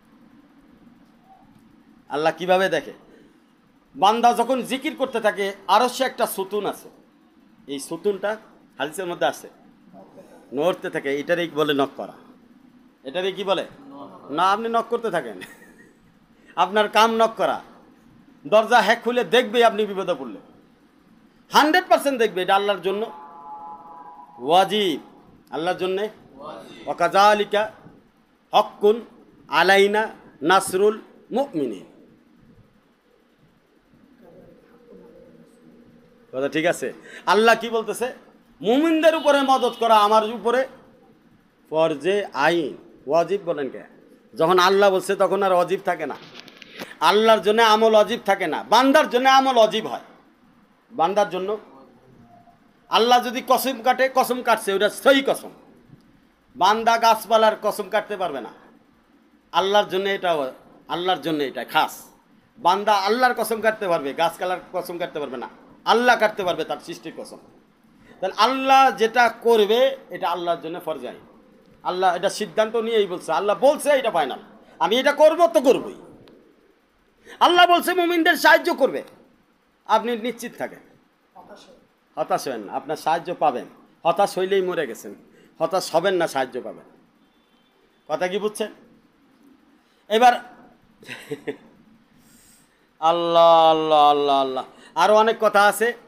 আল্লাহ কিভাবে দেখে? বান্দা যখন জিকির করতে থাকে, আরো সে একটা সুতুন আছে, এই সুতুনটা হাদিসের মধ্যে আছে, নড়তে থাকে, এটারই বলে নক করা। এটারই কি বলে? না, আপনি নক করতে থাকেন, আপনার কাম নক করা। দরজা হ্যাক খুলে দেখবে আপনি বিপদে পড়লে, হান্ড্রেড পার্সেন্ট দেখবে। এটা আল্লাহর জন্য ওয়াজিব, আল্লাহর জন্যে। ওয়াকাযালিকা হক্কুন আলাইনা নাসরুল মুমিনিন। কথা ঠিক আছে? আল্লাহ কি বলতেছে? মুমিনদের উপরে মদদ করা আমার উপরে ফরজে আইন। ওয়াজিব বলেন কে? যখন আল্লাহ বলছে তখন আর অজিব থাকে না। আল্লাহর জন্য আমল অজিব থাকে না, বান্দার জন্য আমল অজিব হয়। বান্দার জন্য আল্লাহ যদি কসম কাটে, কসম কাটছে, ওটা সহি কসম। বান্দা গাছপালার কসম কাটতে পারবে না, আল্লাহর জন্য এটা, আল্লাহর জন্য এটা খাস। বান্দা আল্লাহর কসম কাটতে পারবে, গাছপালার কসম কাটতে পারবে না, আল্লাহ কাটতে পারবে তার সৃষ্টির কসম। তাহলে আল্লাহ যেটা করবে এটা আল্লাহর জন্য ফরজ আইন। আল্লাহ এটা সিদ্ধান্ত নিয়েই বলছে, আল্লাহ বলছে এটা ফাইনাল, আমি এটা করব তো করবই। আল্লাহ বলছে মুমিনদের সাহায্য করবে, আপনি নিশ্চিত থাকেন, হতাশ হবেন না, আপনার সাহায্য পাবেন। হতাশ হইলেই মরে গেছেন, হতাশ হবেন না, সাহায্য পাবেন। কথা কি বুঝছেন? এবার আল্লাহ আল্লাহ আল্লাহ আল্লাহ, আরো অনেক কথা আছে।